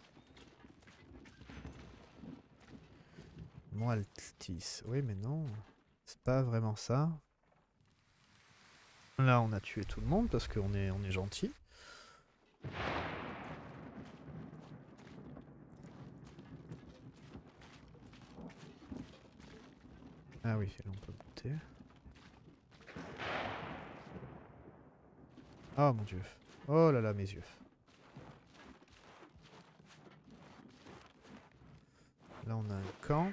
Mont Altis. Oui, mais non. C'est pas vraiment ça. Là, on a tué tout le monde parce qu'on est gentil. Ah oui, là on peut monter. Oh mon dieu. Oh là là, mes yeux. Là, on a un camp.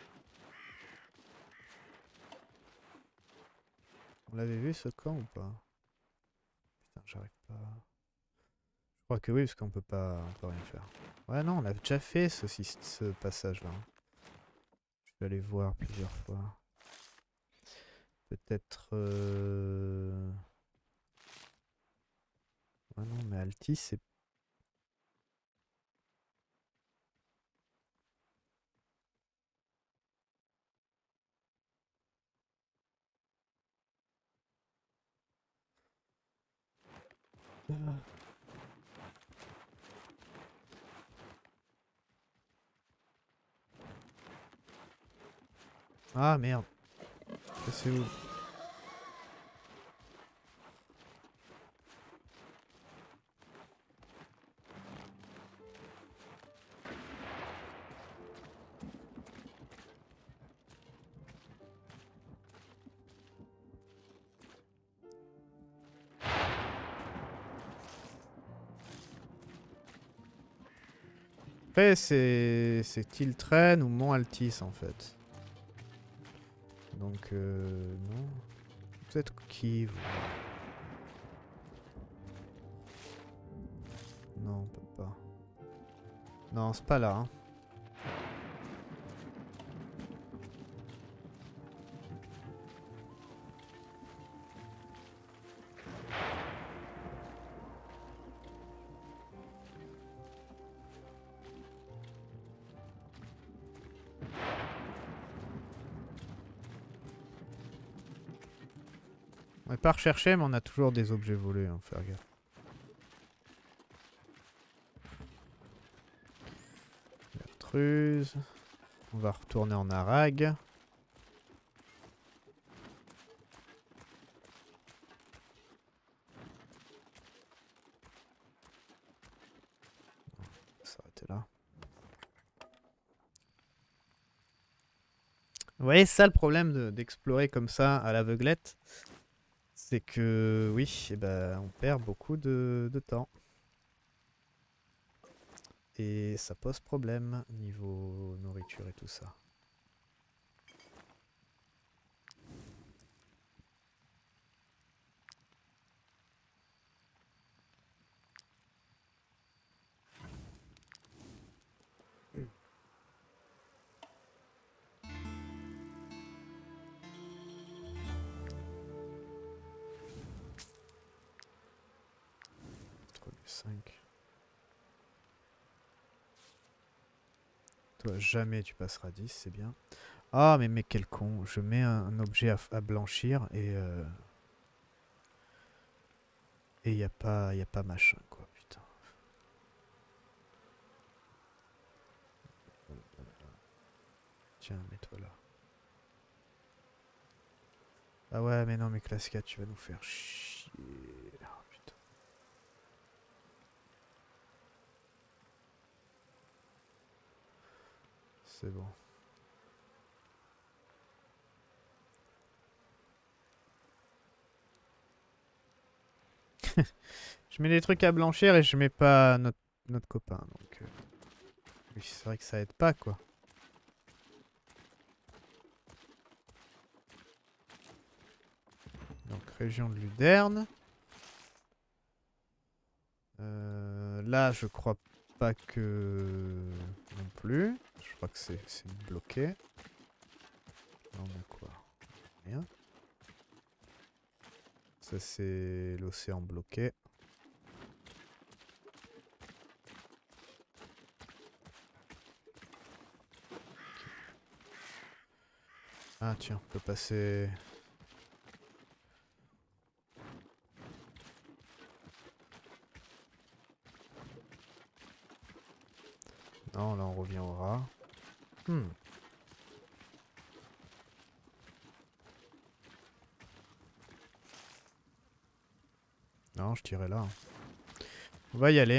On l'avait vu ce camp ou pas? Putain, j'arrive pas. Je crois que oui, parce qu'on peut rien faire. Ouais, non, on a déjà fait ce passage-là. Je vais aller voir plusieurs fois. Peut-être... Ouais, non, mais Altis, c'est... Ah merde. Ça, c'est où? Après, c'est Tiltren ou Mont Altis en fait. Donc, non. Vous êtes qui, vous? Non, on peut pas. Non, c'est pas là. Hein. On n'est pas recherché, mais on a toujours des objets volés, hein, faire gaffe. Bertruze. On va retourner en Arag. On va s'arrêter là. Vous voyez, ça le problème d'explorer comme ça à l'aveuglette, c'est que oui, eh ben, on perd beaucoup de temps. Et ça pose problème niveau nourriture et tout ça. 5. Toi, jamais tu passeras 10, c'est bien. Ah, mais quel con. Je mets un objet à blanchir et y a pas machin, quoi, putain. Tiens, mets-toi là. Ah ouais, mais non, mais classe 4, tu vas nous faire chier. Ah, putain. C'est bon. Je mets des trucs à blanchir et je mets pas notre copain, donc... Oui, c'est vrai que ça aide pas, quoi. Donc, région de Luderne. Là, je crois pas que... Non plus. Je crois que c'est bloqué. Là, on a quoi? Rien. Ça, c'est l'océan bloqué. Ah, tiens, on peut passer... Non, là, on revient au rat. Non, je tirais là. On va y aller.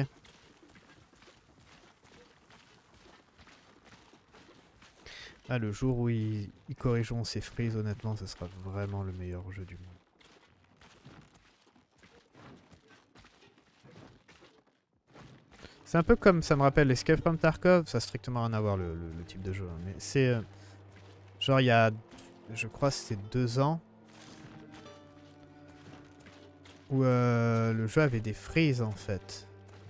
Ah, le jour où ils corrigeront ces frises, honnêtement, ce sera vraiment le meilleur jeu du monde. C'est un peu comme, ça me rappelle Escape from Tarkov, ça a strictement rien à voir le type de jeu. Hein, mais c'est... genre il y a, je crois c'était 2 ans, où le jeu avait des frises en fait.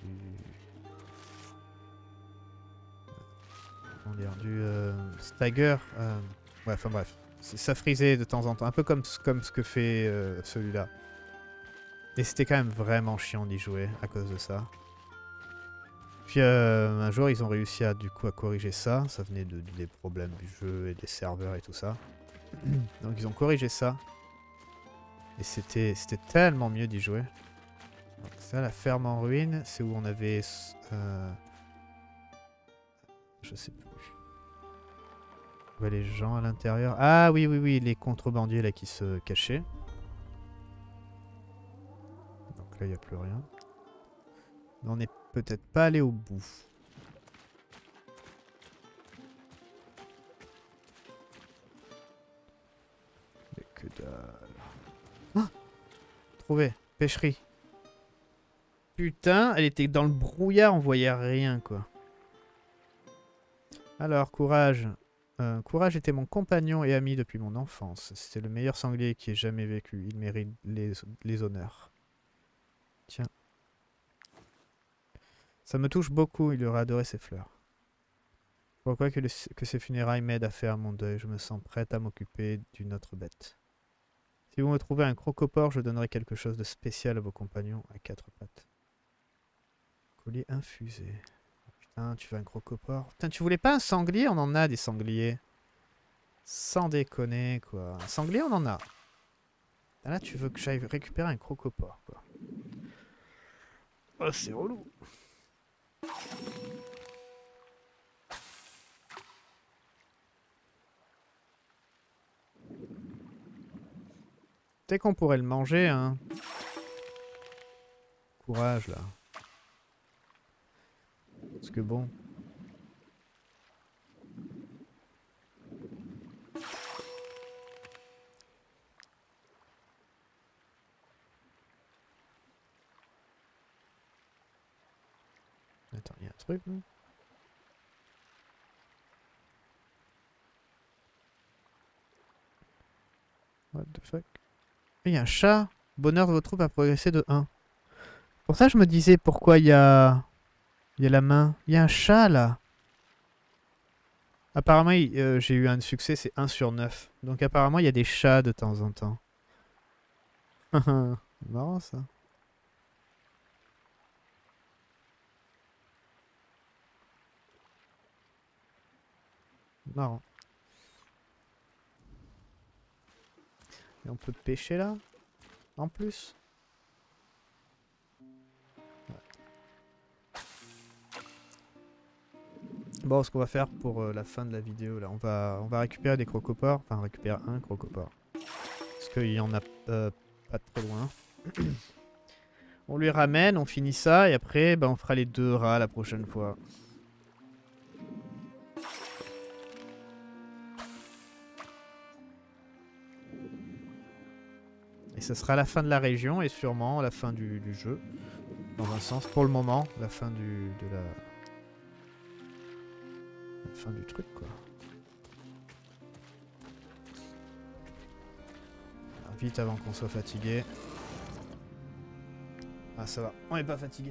Comment dire, du stagger. Ouais, enfin bref. Ça frisait de temps en temps, un peu comme ce que fait celui-là. Et c'était quand même vraiment chiant d'y jouer à cause de ça. Puis un jour, ils ont réussi à corriger ça. Ça venait des problèmes du jeu et des serveurs et tout ça. Donc ils ont corrigé ça. Et c'était tellement mieux d'y jouer. Donc ça, la ferme en ruine, c'est où on avait... je sais plus. On voit les gens à l'intérieur. Ah oui, oui, oui, les contrebandiers là qui se cachaient. Donc là, il n'y a plus rien. Mais on n'est peut-être pas allé au bout. Mais que dalle. Ah, trouvé. Pêcherie. Putain, elle était dans le brouillard, on voyait rien, quoi. Alors, Courage. Courage était mon compagnon et ami depuis mon enfance. C'était le meilleur sanglier qui ait jamais vécu. Il mérite les honneurs. Tiens. Ça me touche beaucoup, il aurait adoré ces fleurs. Pourquoi que ces funérailles m'aident à faire mon deuil, je me sens prête à m'occuper d'une autre bête. Si vous me trouvez un crocopore, je donnerai quelque chose de spécial à vos compagnons à 4 pattes. Collier infusé. Oh, putain, tu veux un crocopore? Putain, tu voulais pas un sanglier? On en a des sangliers. Sans déconner, quoi. Un sanglier, on en a. Ah, là, tu veux que j'aille récupérer un crocopore, quoi. Oh, c'est relou. Peut-être qu'on pourrait le manger, hein. Courage, là. Parce que bon... Attends, il y a un truc, non? What the fuck? Il y a un chat. Bonheur de vos troupes a progressé de 1. Pour ça, je me disais pourquoi il y a... Il y a la main. Il y a un chat, là. Apparemment, j'ai eu un succès, c'est 1 sur 9. Donc apparemment, il y a des chats de temps en temps. C'est marrant, ça. Marrant. Et on peut pêcher là? En plus? Ouais. Bon, ce qu'on va faire pour la fin de la vidéo, là, on va récupérer des crocopores. Enfin, récupérer un crocopore. Parce qu'il y en a pas trop loin. On lui ramène, on finit ça, et après, ben, on fera les 2 rats la prochaine fois. Et ça sera la fin de la région, et sûrement la fin du jeu. Dans un sens, pour le moment, la fin la fin du truc, quoi. Alors, vite avant qu'on soit fatigué. Ah, ça va, on n'est pas fatigué.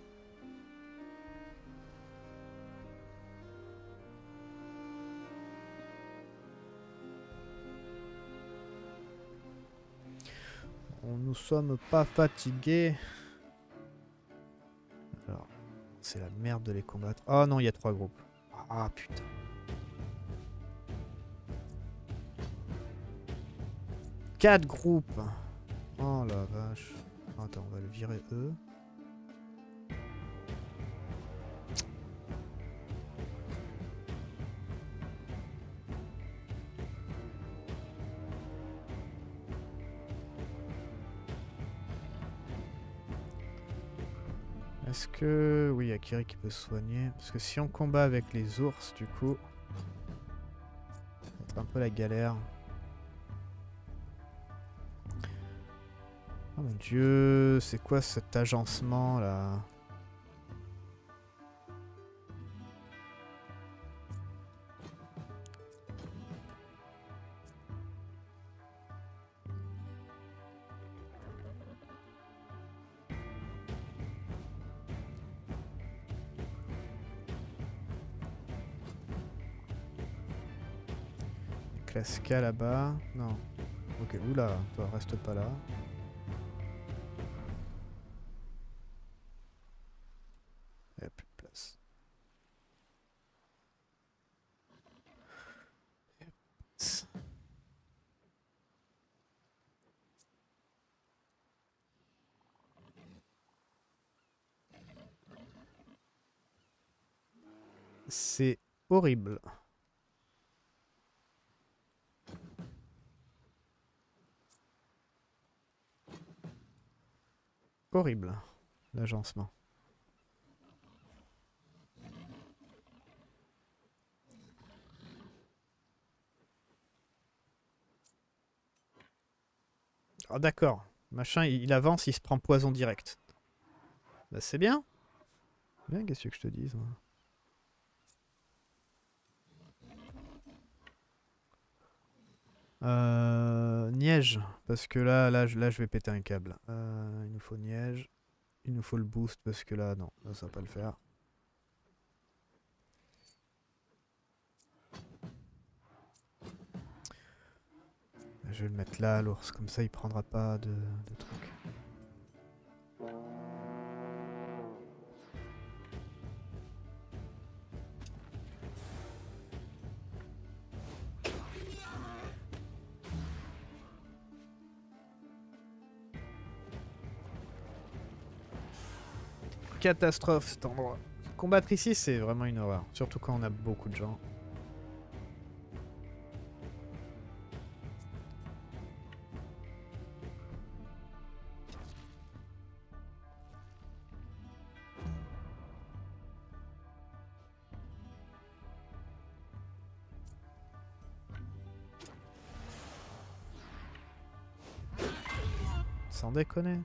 Nous sommes pas fatigués. Alors, c'est la merde de les combattre. Oh non, il y a 3 groupes. Ah putain. Quatre groupes. Oh la vache. Attends, on va le virer eux. Est-ce que... Oui, il y a Kiri qui peut se soigner. Parce que si on combat avec les ours, du coup... Ça va être un peu la galère. Oh mon dieu, c'est quoi cet agencement là? Klaska là-bas. Non. Ok, oula, toi reste pas là. Il n'y a plus de place. C'est horrible. Horrible, l'agencement. Ah d'accord. Machin, il avance, il se prend poison direct. Bah c'est bien. Bien, qu'est-ce que je te dise, moi. Niège. Parce que là, je vais péter un câble. Il nous faut Niège. Il nous faut le boost parce que là, non, là, ça va pas le faire. Je vais le mettre là, l'ours, comme ça il prendra pas de trucs. Catastrophe cet endroit. Combattre ici, c'est vraiment une horreur. Surtout quand on a beaucoup de gens. Sans déconner.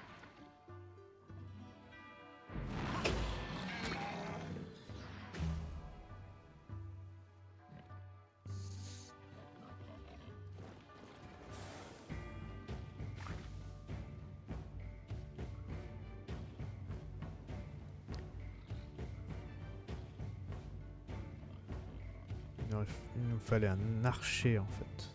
Il nous fallait un archer en fait.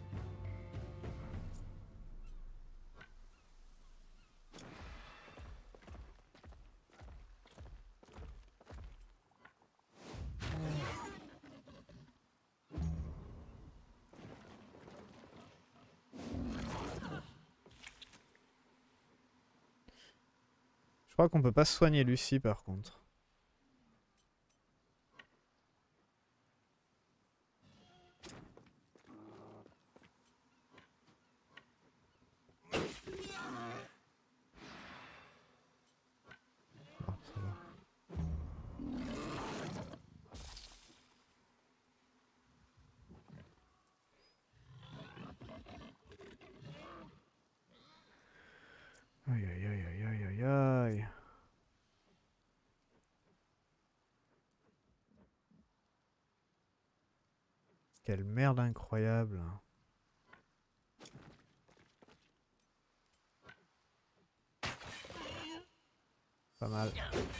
crois qu'on peut pas soigner Lucie par contre. Ah, ça va. Aïe aïe aïe aïe aïe aïe aïe. Quelle merde incroyable. Pas mal.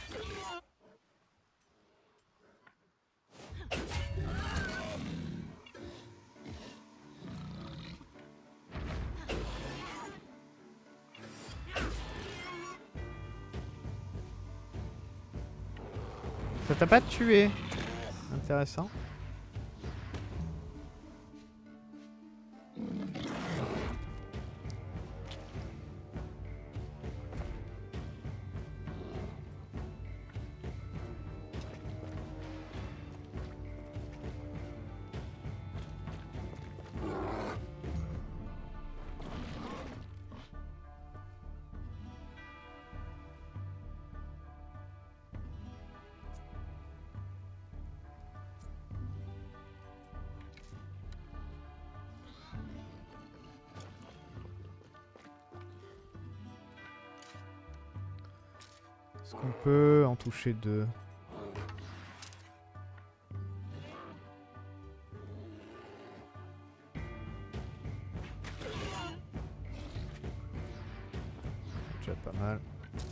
Ça t'a pas tué? Intéressant. Est-ce qu'on peut en toucher deux? Déjà pas mal.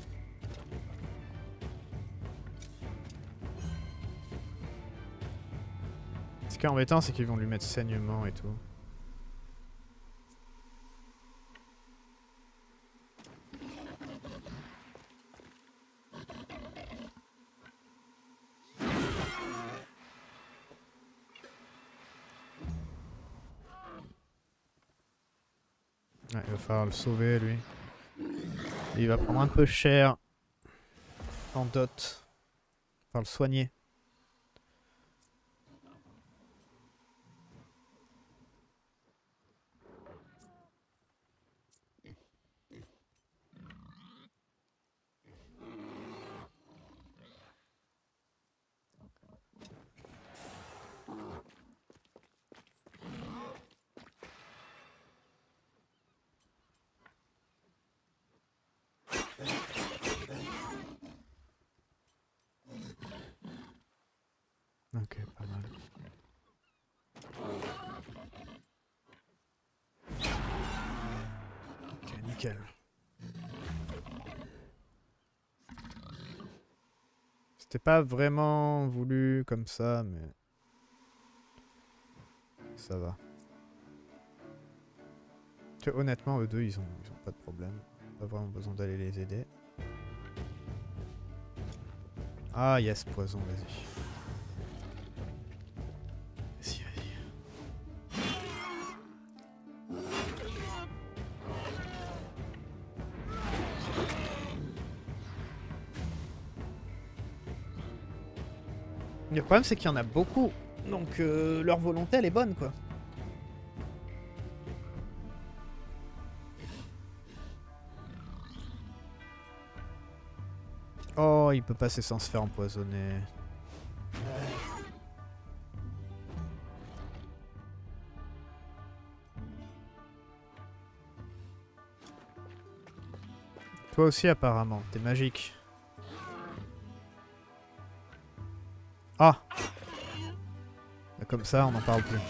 Ce qui est embêtant, c'est qu'ils vont lui mettre saignement et tout. Ouais, il va falloir le sauver, lui. Et il va prendre un peu cher en dot. Enfin, le soigner. Ok, pas mal. Ok, nickel. C'était pas vraiment voulu comme ça, mais ça va. Tu vois, honnêtement, eux deux, ils ont pas de problème. Pas vraiment besoin d'aller les aider. Ah, yes, poison, vas-y. Vas-y, vas-y. Le problème, c'est qu'il y en a beaucoup. Donc, leur volonté, elle est bonne, quoi. Oh, il peut passer sans se faire empoisonner. Toi aussi, apparemment. T'es magique. Ah! Comme ça, on n'en parle plus.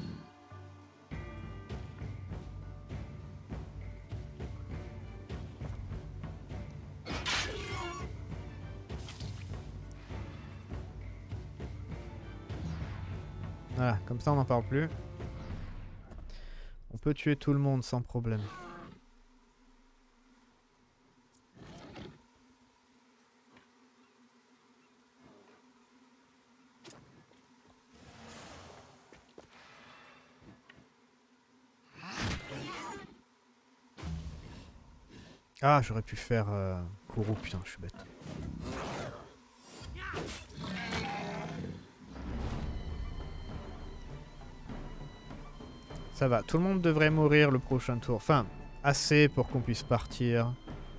Voilà, comme ça, on n'en parle plus. On peut tuer tout le monde sans problème. Ah, j'aurais pu faire Kourou, putain, je suis bête. Ça va, tout le monde devrait mourir le prochain tour. Enfin, assez pour qu'on puisse partir.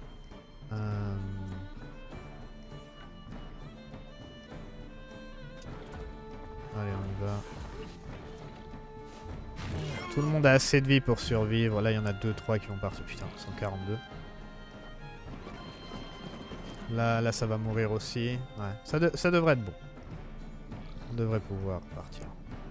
Allez, on y va. Tout le monde a assez de vie pour survivre. Là, il y en a 2-3 qui vont partir. Putain, 142. Là, ça va mourir aussi. Ouais, ça devrait être bon. On devrait pouvoir partir.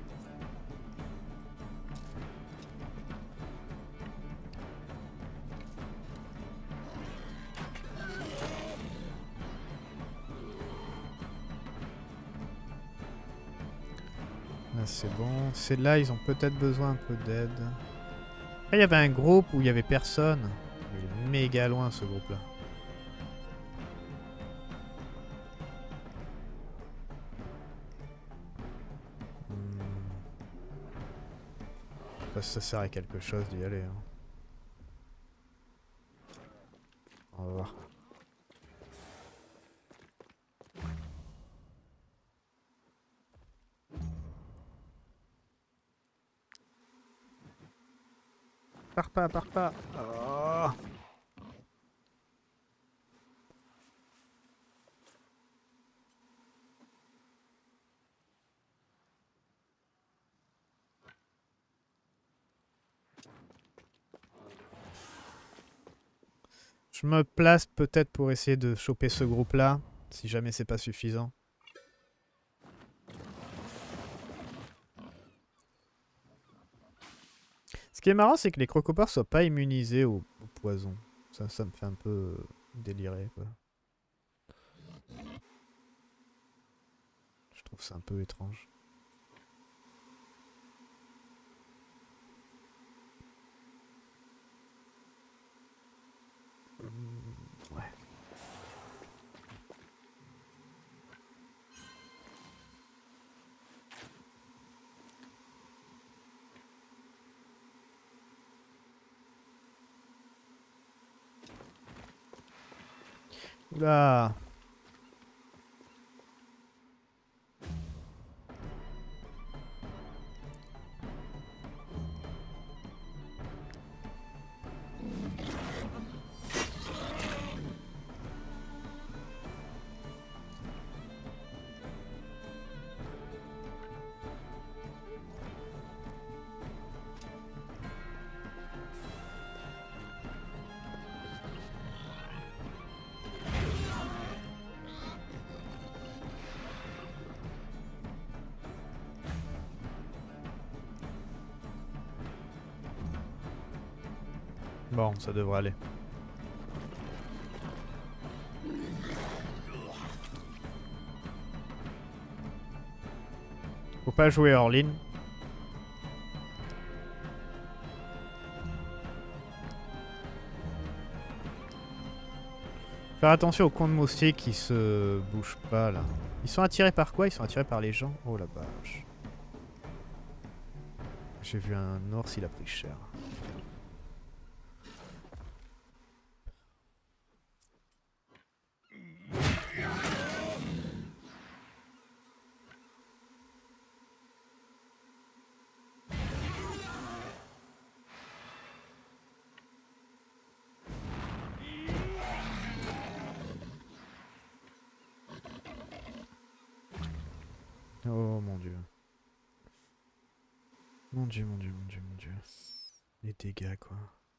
Là, c'est bon. C'est là, ils ont peut-être besoin un peu d'aide. Après, il y avait un groupe où il y avait personne. Il est méga loin, ce groupe-là. Je sais pas si ça sert à quelque chose d'y aller. Hein. On va voir. Pars pas, pars pas. Oh. Je me place peut-être pour essayer de choper ce groupe-là, si jamais c'est pas suffisant. Ce qui est marrant, c'est que les crocopores soient pas immunisés au poison. Ça me fait un peu délirer, quoi. Je trouve ça un peu étrange. Ouais. Oula. Bon, ça devrait aller. Faut pas jouer hors ligne. Faire attention aux cons de moustiques qui se bougent pas là. Ils sont attirés par quoi? Ils sont attirés par les gens. Oh la vache. J'ai vu un ours, il a pris cher. Oh mon dieu. Mon dieu, mon dieu, mon dieu, mon dieu. Les dégâts quoi.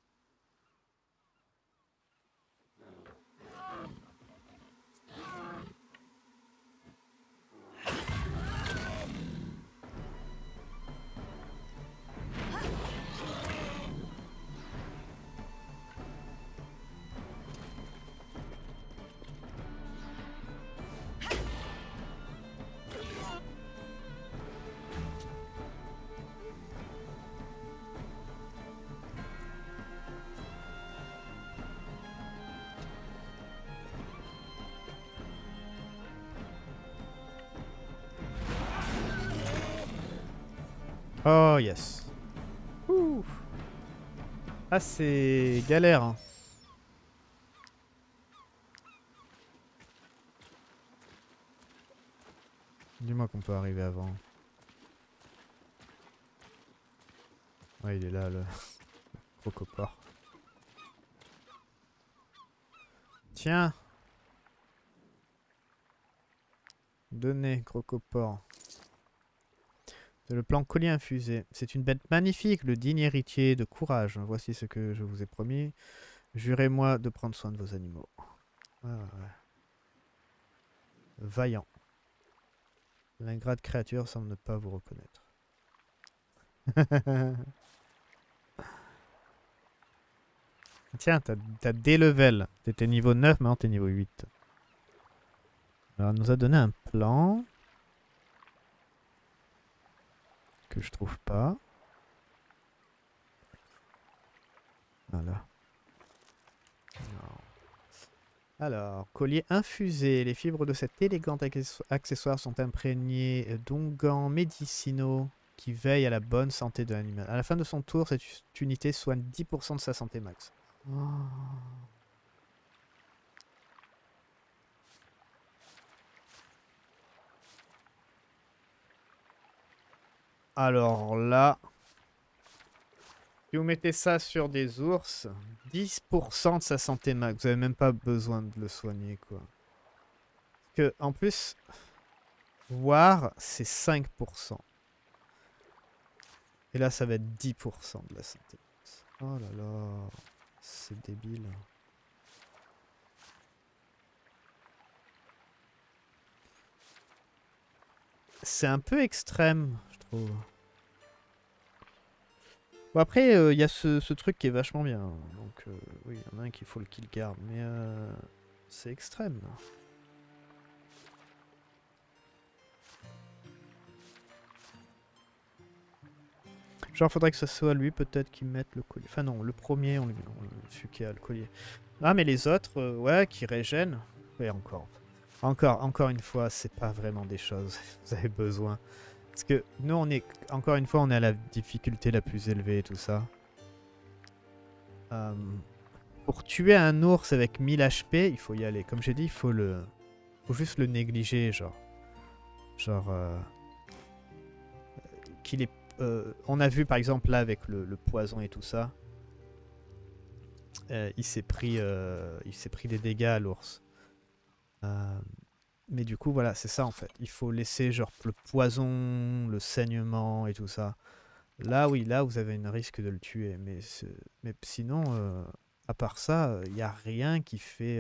Oh yes. Ouh. Ah c'est galère. Hein. Dis-moi qu'on peut arriver avant. Ouais, il est là, le crocopore. Tiens. Donnez, crocopore. C'est le plan collier infusé. C'est une bête magnifique, le digne héritier de courage. Voici ce que je vous ai promis. Jurez-moi de prendre soin de vos animaux. Ouais, ouais, ouais. Vaillant. L'ingrate créature semble ne pas vous reconnaître. Tiens, t'as des levels. T'étais niveau 9, maintenant t'es niveau 8. Alors, elle nous a donné un plan. Que je trouve pas. Voilà. Non. Alors, collier infusé. Les fibres de cet élégant accessoire sont imprégnées d'onguents médicinaux qui veillent à la bonne santé de l'animal. À la fin de son tour, cette unité soigne 10% de sa santé max. Oh. Alors là, si vous mettez ça sur des ours, 10% de sa santé max. Vous n'avez même pas besoin de le soigner, quoi. Parce que, en plus, voir, c'est 5%. Et là, ça va être 10% de la santé max. Oh là là, c'est débile. C'est un peu extrême, je trouve. Bon, après, il y a ce truc qui est vachement bien. Donc, oui, il y en a un qu'il faut le kill garde. Mais c'est extrême. Genre, faudrait que ce soit lui, peut-être, qui mette le collier. Enfin, non, le premier, celui qui a le collier. Ah, mais les autres, ouais, qui régènent. Ouais, encore une fois, c'est pas vraiment des choses que vous avez besoin. Parce que nous, encore une fois, on est à la difficulté la plus élevée et tout ça. Pour tuer un ours avec 1000 HP, il faut y aller. Comme j'ai dit, il faut juste le négliger, genre. Genre, qu'il est... on a vu, par exemple, là, avec le poison et tout ça. Il s'est pris des dégâts à l'ours. Mais du coup, voilà, c'est ça, en fait. Il faut laisser, genre, le poison, le saignement et tout ça. Là, oui, là, vous avez un risque de le tuer. Mais sinon, à part ça, il n'y a rien qui fait...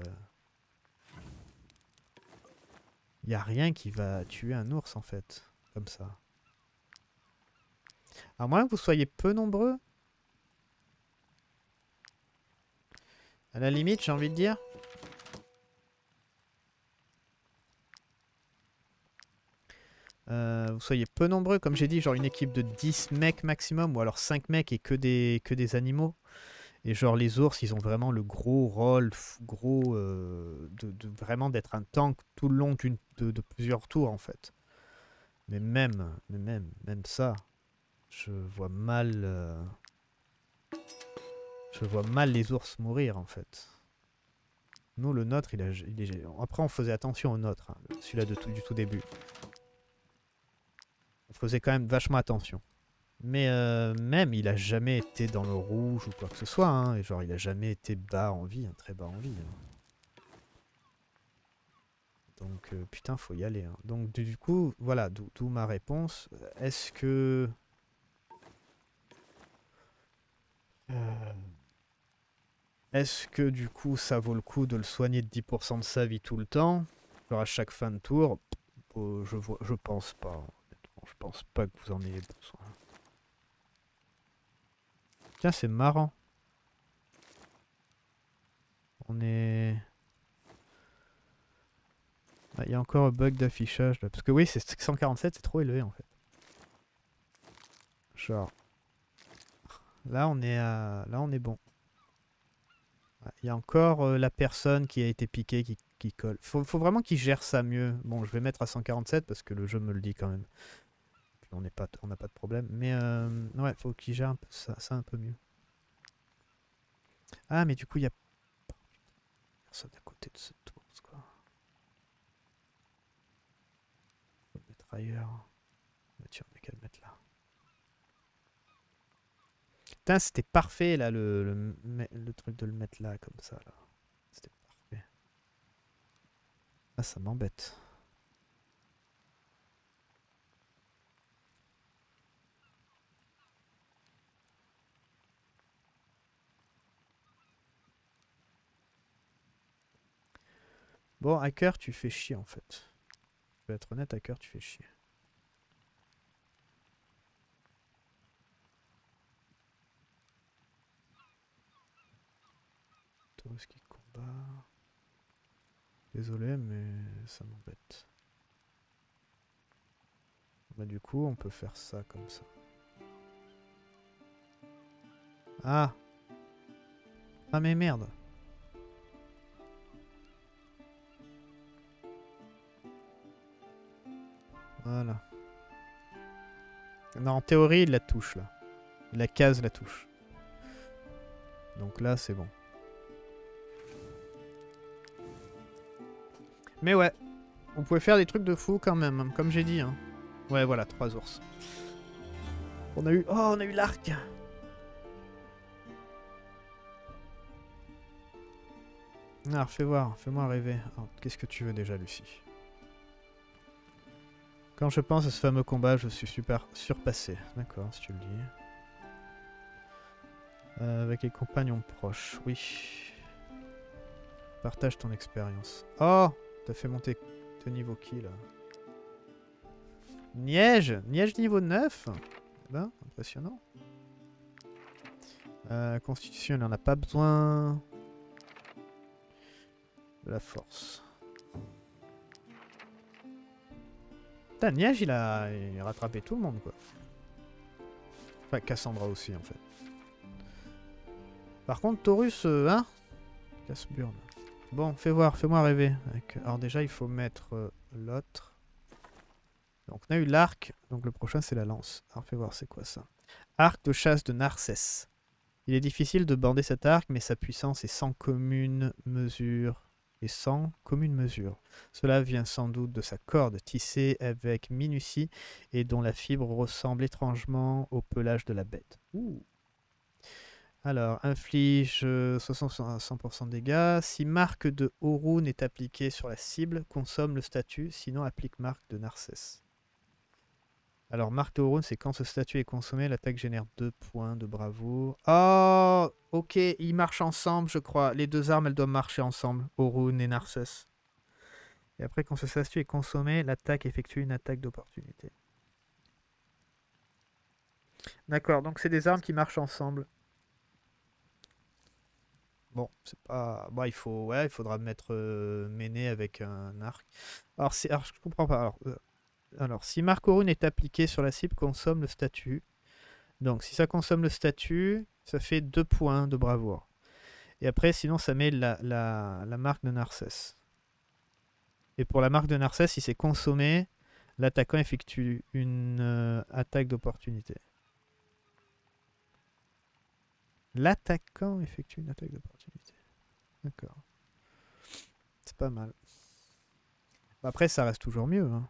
Il n'y a rien qui va tuer un ours, en fait. Comme ça. À moins que vous soyez peu nombreux. À la limite, j'ai envie de dire. Vous soyez peu nombreux, comme j'ai dit, genre une équipe de 10 mecs maximum, ou alors 5 mecs et que des animaux. Et genre les ours, ils ont vraiment le gros rôle, de vraiment d'être un tank tout le long de plusieurs tours en fait. Mais même ça, je vois mal, je vois mal les ours mourir en fait. Nous, le nôtre, après on faisait attention au nôtre, hein, celui-là du tout début. On faisait quand même vachement attention. Mais même, il a jamais été dans le rouge ou quoi que ce soit. Hein, et genre, il a jamais été bas en vie, hein, très bas en vie. Hein. Donc, putain, faut y aller. Hein. Donc, du coup, voilà, d'où ma réponse. Est-ce que... Est-ce que, du coup, ça vaut le coup de le soigner de 10% de sa vie tout le temps? Genre, à chaque fin de tour? Je pense pas. Honnêtement. Je pense pas que vous en ayez besoin. Tiens, c'est marrant. On est... Il y a encore un bug d'affichage là. Parce que oui, c'est 147, c'est trop élevé en fait. Genre. Là on est bon. Il y a encore la personne qui a été piquée qui colle. Faut vraiment qu'il gère ça mieux. Bon, je vais mettre à 147 parce que le jeu me le dit quand même. Puis on n'a pas de problème. Mais ouais, faut qu'il gère un peu ça un peu mieux. Ah, mais du coup, il y a personne à côté de ce tour, quoi. ailleurs. Bah, tiens, on n'a qu'à le mettre là. Putain, c'était parfait là, le truc de le mettre là, comme ça. Là. C'était parfait. Ah, ça m'embête. Bon, hacker, tu fais chier en fait. Je vais être honnête, hacker, tu fais chier. Taurus qui combat. Désolé, mais ça m'embête. Bah du coup, on peut faire ça comme ça. Ah! Ah mais merde! Voilà. Non, en théorie, il la touche là. Il la case la touche. Donc là, c'est bon. Mais ouais, on pouvait faire des trucs de fou quand même, hein, comme j'ai dit. Hein. Ouais, voilà, 3 ours. On a eu... Oh, on a eu l'arc. Alors, fais voir, fais-moi rêver. Qu'est-ce que tu veux déjà, Lucie? Quand je pense à ce fameux combat, je suis super surpassé. D'accord, si tu le dis. Avec les compagnons proches, oui. Partage ton expérience. Oh! T'as fait monter de niveau qui, là? Niège! Niège niveau 9? Eh ben, impressionnant. Constitution, il n'en a pas besoin. De la force. Putain, Niège, il a rattrapé tout le monde, quoi. Enfin, Cassandra aussi, en fait. Par contre, Taurus, hein? Casse-burne. Bon, fais voir, fais-moi rêver. Alors déjà, il faut mettre l'autre. Donc on a eu l'arc, donc le prochain c'est la lance. Alors fais voir, c'est quoi ça? Arc de chasse de Narcès. Il est difficile de bander cet arc, mais sa puissance est sans commune mesure. Et sans commune mesure. Cela vient sans doute de sa corde tissée avec minutie et dont la fibre ressemble étrangement au pelage de la bête. Ouh. Alors, inflige 60 à 100% de dégâts. Si marque de Horun est appliquée sur la cible, consomme le statut, sinon applique marque de Narcès. Alors, marque de Horun, c'est quand ce statut est consommé, l'attaque génère 2 points de bravoure. Oh, ok, ils marchent ensemble, je crois. Les deux armes, elles doivent marcher ensemble, Horun et Narcès. Et après, quand ce statut est consommé, l'attaque effectue une attaque d'opportunité. D'accord, donc c'est des armes qui marchent ensemble. Bon, c'est pas... Bon, il faudra mettre Méné avec un arc. Alors, je comprends pas. Alors, si Mark Horun est appliqué sur la cible, consomme le statut. Donc, si ça consomme le statut, ça fait 2 points de bravoure. Et après, sinon, ça met la marque de Narcès. Et pour la marque de Narcès, si c'est consommé, l'attaquant effectue une attaque d'opportunité. L'attaquant effectue une attaque d'opportunité. D'accord. C'est pas mal. Après, ça reste toujours mieux. Hein.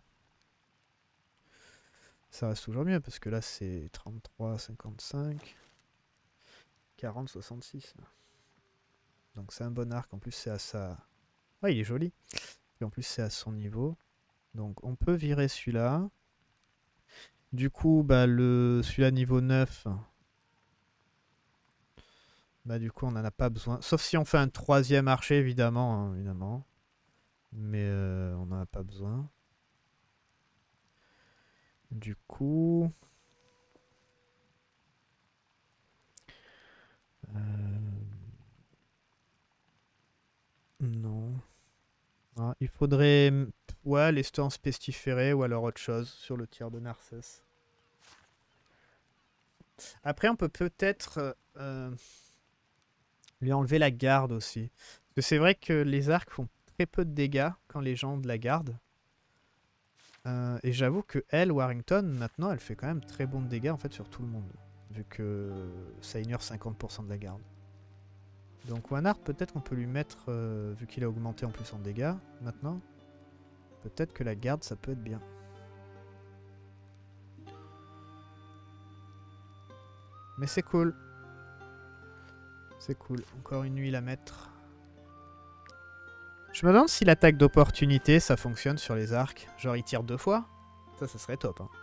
Ça reste toujours mieux parce que là, c'est 33, 55, 40, 66. Donc c'est un bon arc. En plus, c'est à sa... Ouais, il est joli. Et en plus, c'est à son niveau. Donc on peut virer celui-là. Du coup, bah, celui-là niveau 9... Bah du coup, on n'en a pas besoin. Sauf si on fait un 3e archer, évidemment. Hein, évidemment. Mais on n'en a pas besoin. Du coup... Non. Ah, il faudrait... Ouais, les stances pestiférées ou alors autre chose sur le tir de Narcès. Après, on peut peut-être lui enlever la garde aussi. Parce que c'est vrai que les arcs font très peu de dégâts quand les gens de la garde. Et j'avoue que elle, Warrington, maintenant, elle fait quand même très bons dégâts en fait sur tout le monde. Vu que ça ignore 50% de la garde. Donc Wanard, peut-être qu'on peut lui mettre, vu qu'il a augmenté en plus en dégâts, maintenant, peut-être que la garde, ça peut être bien. Mais c'est cool. C'est cool. Encore une huile à mettre. Je me demande si l'attaque d'opportunité, ça fonctionne sur les arcs. Genre, il tire 2 fois. Ça serait top. Hein.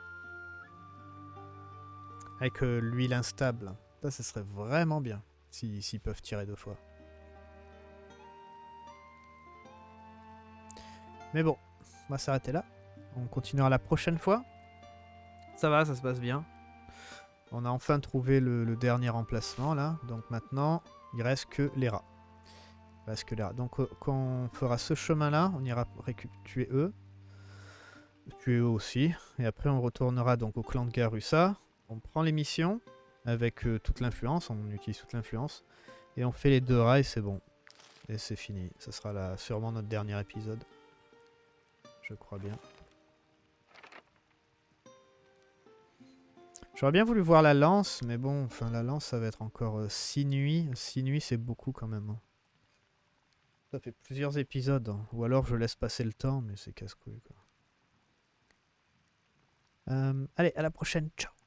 Avec l'huile instable. Ça serait vraiment bien. S'ils peuvent tirer 2 fois. Mais bon, on va s'arrêter là. On continuera la prochaine fois. Ça va, ça se passe bien. On a enfin trouvé le dernier emplacement là. Donc maintenant, il reste que les rats. Il reste que les rats. Donc quand on fera ce chemin là, on ira tuer eux. Tuer eux aussi. Et après on retournera donc au clan de Garussa. On prend les missions avec toute l'influence. On utilise toute l'influence. Et on fait les 2 rats et c'est bon. Et c'est fini. Ça sera là, sûrement notre dernier épisode. Je crois bien. J'aurais bien voulu voir la lance, mais bon, enfin la lance ça va être encore 6 nuits. 6 nuits c'est beaucoup quand même. Hein. Ça fait plusieurs épisodes. Hein. Ou alors je laisse passer le temps, mais c'est casse-couille quoi. Allez, à la prochaine. Ciao.